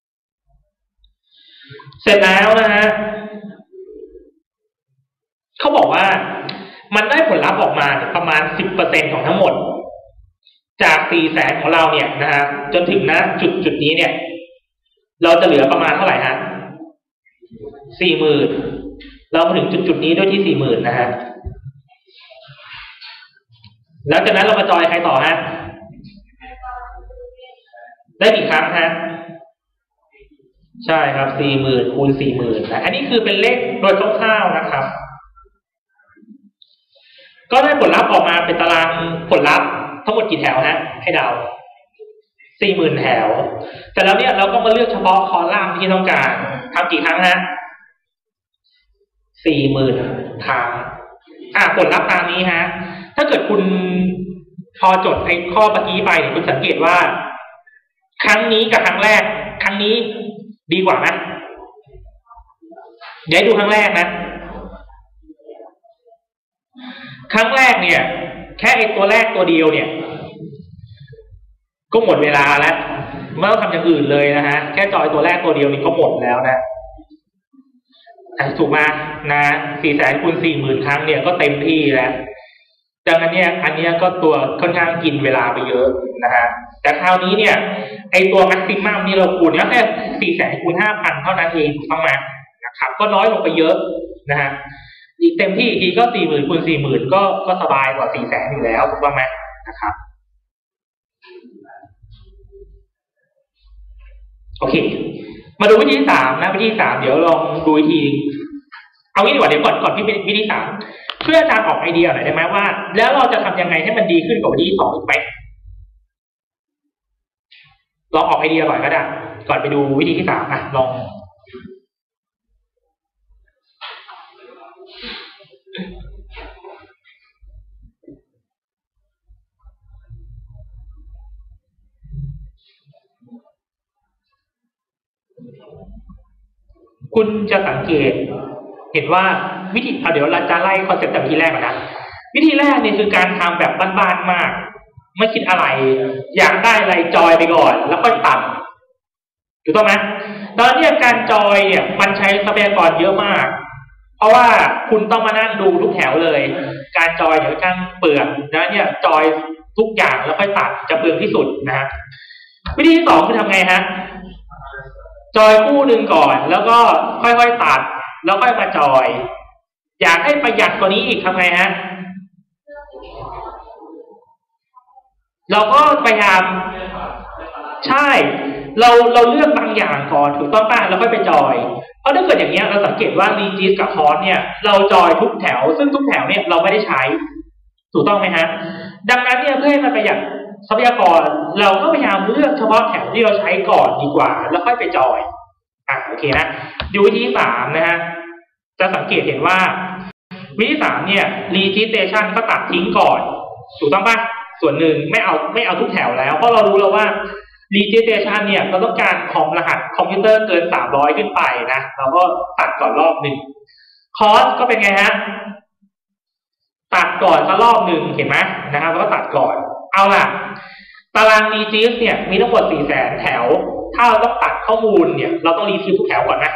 เสร็จแล้วนะฮะเขาบอกว่ามันได้ผลลัพธ์ออกมาประมาณ สิบเปอร์เซ็นต์ ของทั้งหมดจากสี่แสนของเราเนี่ยนะฮะจนถึงนะจุดจุดนี้เนี่ยเราจะเหลือประมาณเท่าไหร่ฮะ สี่หมื่น เรามาถึงจุดจุดนี้ด้วยที่ สี่หมื่น นะฮะแล้วจากนั้นเรามาจอยใครต่อฮะได้กี่ครั้งฮะใช่ครับ สี่หมื่น คูณ สี่หมื่น นะอันนี้คือเป็นเลขโดยคร่าวๆนะครับก็ได้ผลลัพธ์ออกมาเป็นตารางผลลัพธ์ทั้งหมดกี่แถวฮะให้เดา สี่หมื่น แถวแต่แล้วเนี่ยเราก็มาเลือกเฉพาะคอลัมน์ที่ต้องการทำกี่ครั้งฮะ สี่หมื่น ครั้งอ่ะผลลัพธ์ตามนี้ฮะถ้าเกิดคุณพอจดไอ้ข้อเมื่อกี้ไปเนี่ยคุณสังเกตว่าครั้งนี้กับครั้งแรกครั้งนี้ดีกว่าไหมเดี๋ยวดูครั้งแรกนะครั้งแรกเนี่ยแค่ไอ้ตัวแรกตัวเดียวเนี่ยก็หมดเวลาแล้วไม่ต้องทำอย่างอื่นเลยนะฮะแค่จอยตัวแรกตัวเดียวนี่ก็หมดแล้วนะถูกไหมนะสี่แสนคูณสี่หมื่นครั้งเนี่ยก็เต็มที่แล้วดังนั้นเนี่ยอันนี้ก็ตัวค่อนข้างกินเวลาไปเยอะนะฮะแต่คราวนี้เนี่ยไอตัวแม็กซิมัมนี่เราคูณแค่สี่แสนคูณห้าพันเท่านั้นเองถูกต้องไหมนะครับก็น้อยลงไปเยอะนะฮะอีกเต็มที่อีกทีก็สี่หมื่นคูณสี่หมื่นก็ก็สบายกว่าสี่แสนอยู่แล้วถูกต้องไหมนะครับโอเคมาดูวิธีที่สามนะวิธีที่สามเดี๋ยวลองดูวิธีเอางี้ดีกว่าเดี๋ยวก่อนก่อนที่วิธีสามเพื่ออาจารย์ออกไอเดียหน่อยได้ไหมว่าแล้วเราจะทำยังไงให้มันดีขึ้นกว่าวิธีสองอีกไหมลองออกไอเดียก่อนก็ได้ก่อนไปดูวิธีที่สามอ่ะลองคุณจะสังเกตเห็นว่าวิธีเดี๋ยวเราจะไล่คอนเซ็ปต์จากวิธีแรกก่อนนะวิธีแรกเนี่ยคือการทำแบบบ้านๆมากไม่คิดอะไรอยากได้อะไรจอยไปก่อนแล้วค่อยตัดถูกต้องไหมตอนนี้การจอยเนี่ยมันใช้ทรัพยากรเยอะมากเพราะว่าคุณต้องมานั่งดูทุกแถวเลยการจอยเดี๋ยวการเปลือกนะเนี่ยจอยทุกอย่างแล้วค่อยตัดจะเปลืองที่สุดนะฮะวิธีที่สองคือทำไงฮะจอยคู่หนึ่งก่อนแล้วก็ค่อยๆตัดแล้วค่อยมาจอยอยากให้ประหยัดกว่านี้อีกทำไงฮะเราก็พยายามใช่เราเราเลือกบางอย่างก่อนถูกต้องป่ะแล้วค่อยไปจอยเพราะถ้าเกิดอย่างเงี้ยเราสังเกตว่ารีจิสกับคอร์สเนี่ยเราจอยทุกแถวซึ่งทุกแถวเนี่ยเราไม่ได้ใช้ถูกต้องไหมฮะดังนั้นเนี่ยเพื่อให้มันประหยัดทรัพยากรเราก็พยายามเลือกเฉพาะแถวที่เราใช้ก่อนดีกว่าแล้วค่อยไปจอยอ่ะโอเคนะดูวิธีสามนะฮะจะสังเกตเห็นว่าวิธีสามเนี่ย registration ก็ตัดทิ้งก่อนถูกต้องป่ะส่วนหนึ่งไม่เอาไม่เอาทุกแถวแล้วเพราะเรารู้แล้วว่า registration เนี่ยเราต้องการคอมรหัสคอมพิวเตอร์เกินสามร้อยขึ้นไปนะเราก็ตัดก่อนรอบหนึ่งคอร์สก็เป็นไงฮะตัดก่อนสักรอบหนึ่งเห็นไหมนะครับแล้วก็ตัดก่อนเอาล่ะตาราง regist เนี่ยมีทั้งหมดสี่แสนแถวถ้าเราต้องตัดข้อมูลเนี่ยเราต้องรีทิวทุกแถวก่อนนะ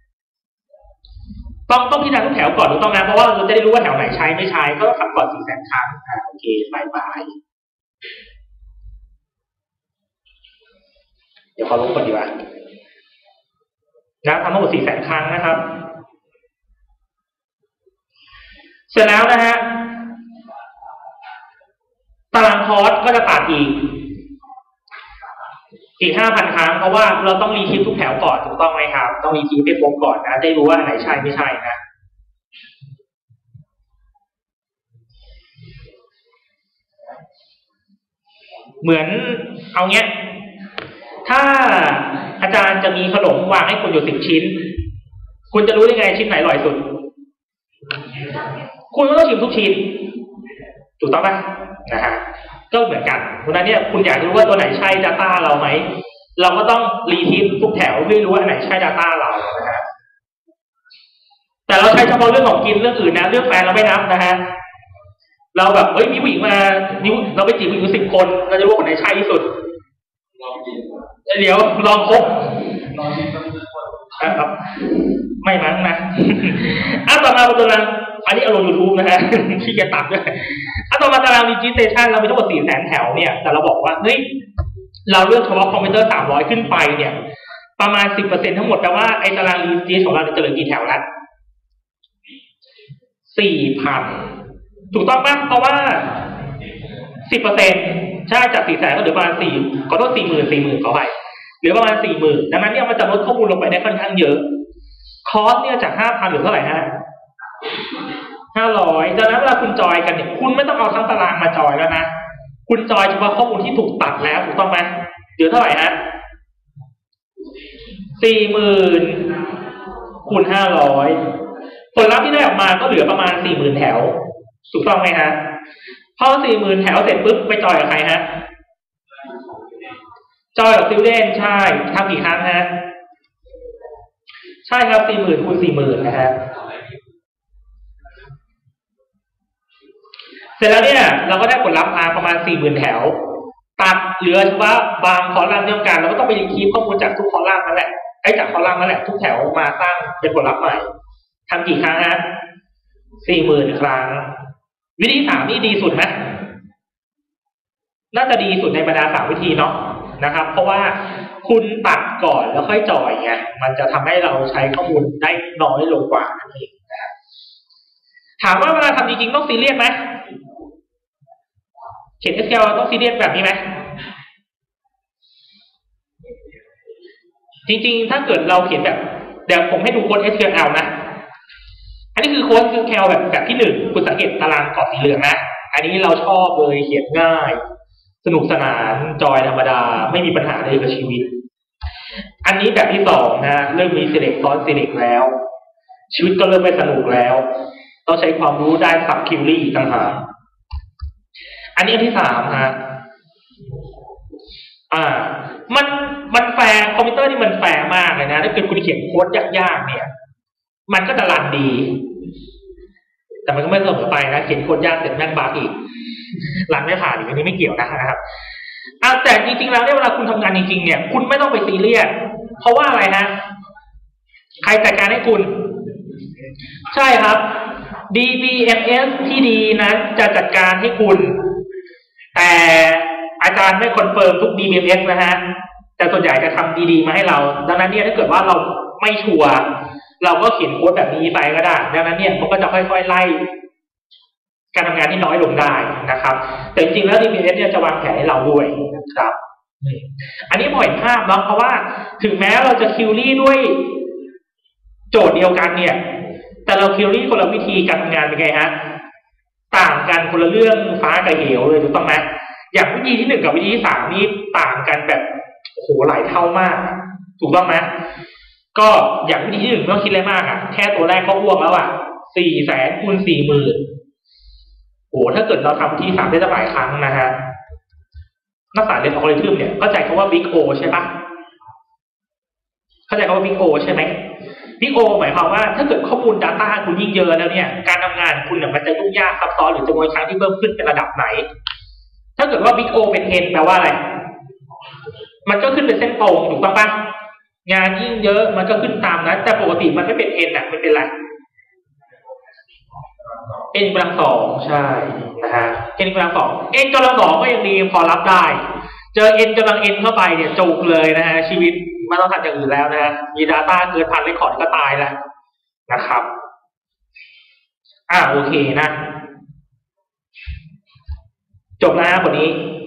ต้องต้องพิจารณาทุกแถวก่อนถูกต้องนะเพราะว่าเราจะได้รู้ว่าแถวไหนใช้ไม่ใช้ก็ต้องทำก่อนสี่แสนครั้งอ่าโอเคบายบายเดี๋ยวขอลงก่อนดีกว่านะทำทั้งหมดสี่แสนครั้งนะครับเสร็จแล้วนะฮะตารางคอร์สก็จะตัดอีกอีก ห้าพัน ครั้งเพราะว่าเราต้องรีทิวทุกแถวก่อนถูกต้องไหมครับต้องรีทิวไปพบก่อนนะได้รู้ว่าไหนใช่ไม่ใช่นะเหมือนเอาเงี้ยถ้าอาจารย์จะมีขนมวางให้คุณอยู่สิบชิ้นคุณจะรู้ได้ไงชิ้นไหนอร่อยสุดคุณก็ต้องชิมทุกชิ้นถูกต้องไหมนะฮะก็เหมือนกันเพราะนั้นเนี่ยคุณอยากรู้ว่าตัวไหนใช่ Data เราไหมเราก็ต้องรีทิวทุกแถวเพื่อรู้ว่าอันไหนใช่ Data เรานะฮะแต่เราใช้เฉพาะเรื่องของกินเรื่องอื่นนะเรื่องแฟนเราไม่นับนะฮะเราแบบเฮ้ยมีผู้หญิงมานิ้วเราไปจีบผู้หญิงสิบคนเราจะรู้ว่าคนไหนใช่ที่สุดเดี๋ยวลองคบครับไม่มั้งนะอ่ะต่อมาเป็นตัวนั้นอันนี้เอาลง YouTube นะฮะที่จะตัดด้วยอ่ะต่อมาตาราง registration เรามีทั้งหมดสี่แสนแถวเนี่ยแต่เราบอกว่าเฮ้ยเราเลือกเฉพาะคอมพิวเตอร์สามร้อยขึ้นไปเนี่ยประมาณ สิบเปอร์เซ็นต์ ทั้งหมดแปลว่าไอ้ตาราง regist ของเราจะเหลือกี่แถวละ สี่พัน ถูกต้องป่ะเพราะว่า สิบเปอร์เซ็นต์ ใช่จากสี่แสนก็เหลือประมาณสี่ขอโทษ สี่หมื่น สี่หมื่นขอไปเหลือประมาณ สี่หมื่น ดังนั้นเนี่ยมันจะลดข้อมูลลงไปได้ค่อนข้างเยอะคอสเนี่ยจาก ห้าพัน เหลือเท่าไหร่ฮะห้าร้อยดังนั้นเวลาคุณจอยกันเนี่ยคุณไม่ต้องเอาทั้งตารางมาจอยแล้วนะคุณจอยเฉพาะข้อมูลที่ถูกตัดแล้วถูกต้องไหมเหลือเท่าไหร่ฮะ สี่หมื่น คูณ ห้าร้อยผลลัพธ์ที่ได้ออกมาก็เหลือประมาณ สี่หมื่น แถวถูกต้องไหมฮะพอ สี่หมื่น แถวเสร็จปุ๊บไปจอยกับใครฮะจอยกับซิลเดนใช่ทำกี่ครั้งฮะใช่ครับ สี่หมื่น คูณ สี่หมื่น นะฮะเสร็จแล้วเนี่ยเราก็ได้ผลลัพธ์มาประมาณ สี่หมื่น แถวตัดเหลือเฉพาะบางคอลัมน์เดียวกันเราก็ต้องไปรีทรีฟข้อมูลจากทุกคอลัมน์นั่นแหละไอ้จากคอลัมน์นั่นแหละทุกแถวมาสร้างเป็นผลลัพธ์ใหม่ทำกี่ครั้งฮะ สี่หมื่น ครั้งวิธีสามนี่ดีสุดไหมน่าจะดีสุดในบรรดาสามวิธีเนาะนะครับเพราะว่าคุณตัดก่อนแล้วค่อยจ่อยไงมันจะทำให้เราใช้ข้อมูลได้น้อยลงกว่านั่นเองนะครับถามว่าเวลาทำจริงๆต้องซีเรียสไหมเขียน เอส คิว แอล ต้องซีเรียสแบบนี้ไหมจริงๆถ้าเกิดเราเขียนแบบเดี๋ยวผมให้ดูโค้ด เอส คิว แอล นะอันนี้คือโค้ด เอส คิว แอล แบบแบบที่หนึ่งคุณสังเกตตารางกรอบสีเหลืองนะอันนี้เราชอบเลยเขียนง่ายสนุกสนานจอยธรรมดาไม่มีปัญหาเลยกับชีวิตอันนี้แบบที่สองนะเริ่มมี select ซ้อน select แล้วชีวิตก็เริ่มไม่สนุกแล้วต้องใช้ความรู้ได้สับคิวรี่อีกต่างหากอันนี้อันที่สามฮะอ่ามันมันแฟร์คอมพิวเตอร์นี่มันแฟร์มากเลยนะถ้าเกิดคุณเขียนโค้ดยากๆเนี่ยมันก็จะรันดีแต่มันก็ไม่เสมอไปนะเขียนโค้ดยากเสร็จแม่งบั๊กอีกรันไม่ผ่านอีกอันนี้ไม่เกี่ยวนะครับอ่าแต่จริงๆแล้วเนี่ยเวลาคุณทำงานจริงๆเนี่ยคุณไม่ต้องไปซีเรียสเพราะว่าอะไรนะใครจัดการให้คุณใช่ครับ ดี บี เอ็ม เอส ที่ดีนั้นจะจัดการให้คุณแต่อาจารย์ไม่คอนเฟิร์มทุก ดี บี เอ็ม เอส นะฮะแต่ส่วนใหญ่จะทำดีๆมาให้เราดังนั้นเนี่ยถ้าเกิดว่าเราไม่ชัวร์เราก็เขียนโค้ดแบบนี้ไปก็ได้ดังนั้นเนี่ยมันก็จะค่อยๆไล่การทำงานที่น้อยลงได้นะครับแต่จริงๆแล้ว ดี บี เอ็ม เอส เนี่ยจะวางแผนให้เราด้วยนะครับอันนี้พอเห็นภาพเนาะเพราะว่าถึงแม้เราจะคิวรี่ด้วยโจทย์เดียวกันเนี่ยแต่เราคิวรี่คนละวิธีการทำงานเป็นไงฮะต่างกันคนละเรื่องฟ้ากับเหวเลยถูกต้องไหมอย่างวิธีที่หนึ่งกับวิธีที่สามนี่ต่างกันแบบโอ้โหหลายเท่ามากถูกต้องไหมก็อย่างวิธีที่หนึ่งไม่ต้องคิดอะไรมากอ่ะแค่ตัวแรกก็อ้วกแล้วอ่ะสี่แสนคูณสี่หมื่นโอ้ถ้าเกิดเราทำวิธีสามได้สักหลายครั้งนะฮะนักศึกษาเรียนอัลกอริทึมเนี่ยเข้าใจคำว่า Big O ใช่ปะเข้าใจคำว่า Big O ใช่ไหมBig O หมายความว่าถ้าเกิดข้อมูล Data คุณยิ่งเยอะแล้วเนี่ยการทำงานคุณเนี่ยมันจะยุ่งยากซับซ้อนหรือจำนวนครั้งที่เพิ่มขึ้นเป็นระดับไหนถ้าเกิดว่า Big O เป็น n แปลว่าอะไรมันก็ขึ้นเป็นเส้นตรงถูกต้องปะงานยิ่งเยอะมันก็ขึ้นตามนั้นแต่ปกติมันไม่เป็น n อ่ะมันเป็นอะไร n กำลังสองใช่นะฮะ n กำลังสอง n กำลังสองก็ยังดีพอรับได้เจอ n กำลัง n เข้าไปเนี่ยจุกเลยนะฮะชีวิตไม่ต้องทำอย่างอื่นแล้วนะฮะมี Data เกินพันเรคคอร์ดก็ตายแล้วนะครับอ่าโอเคนะจบแล้วบทนี้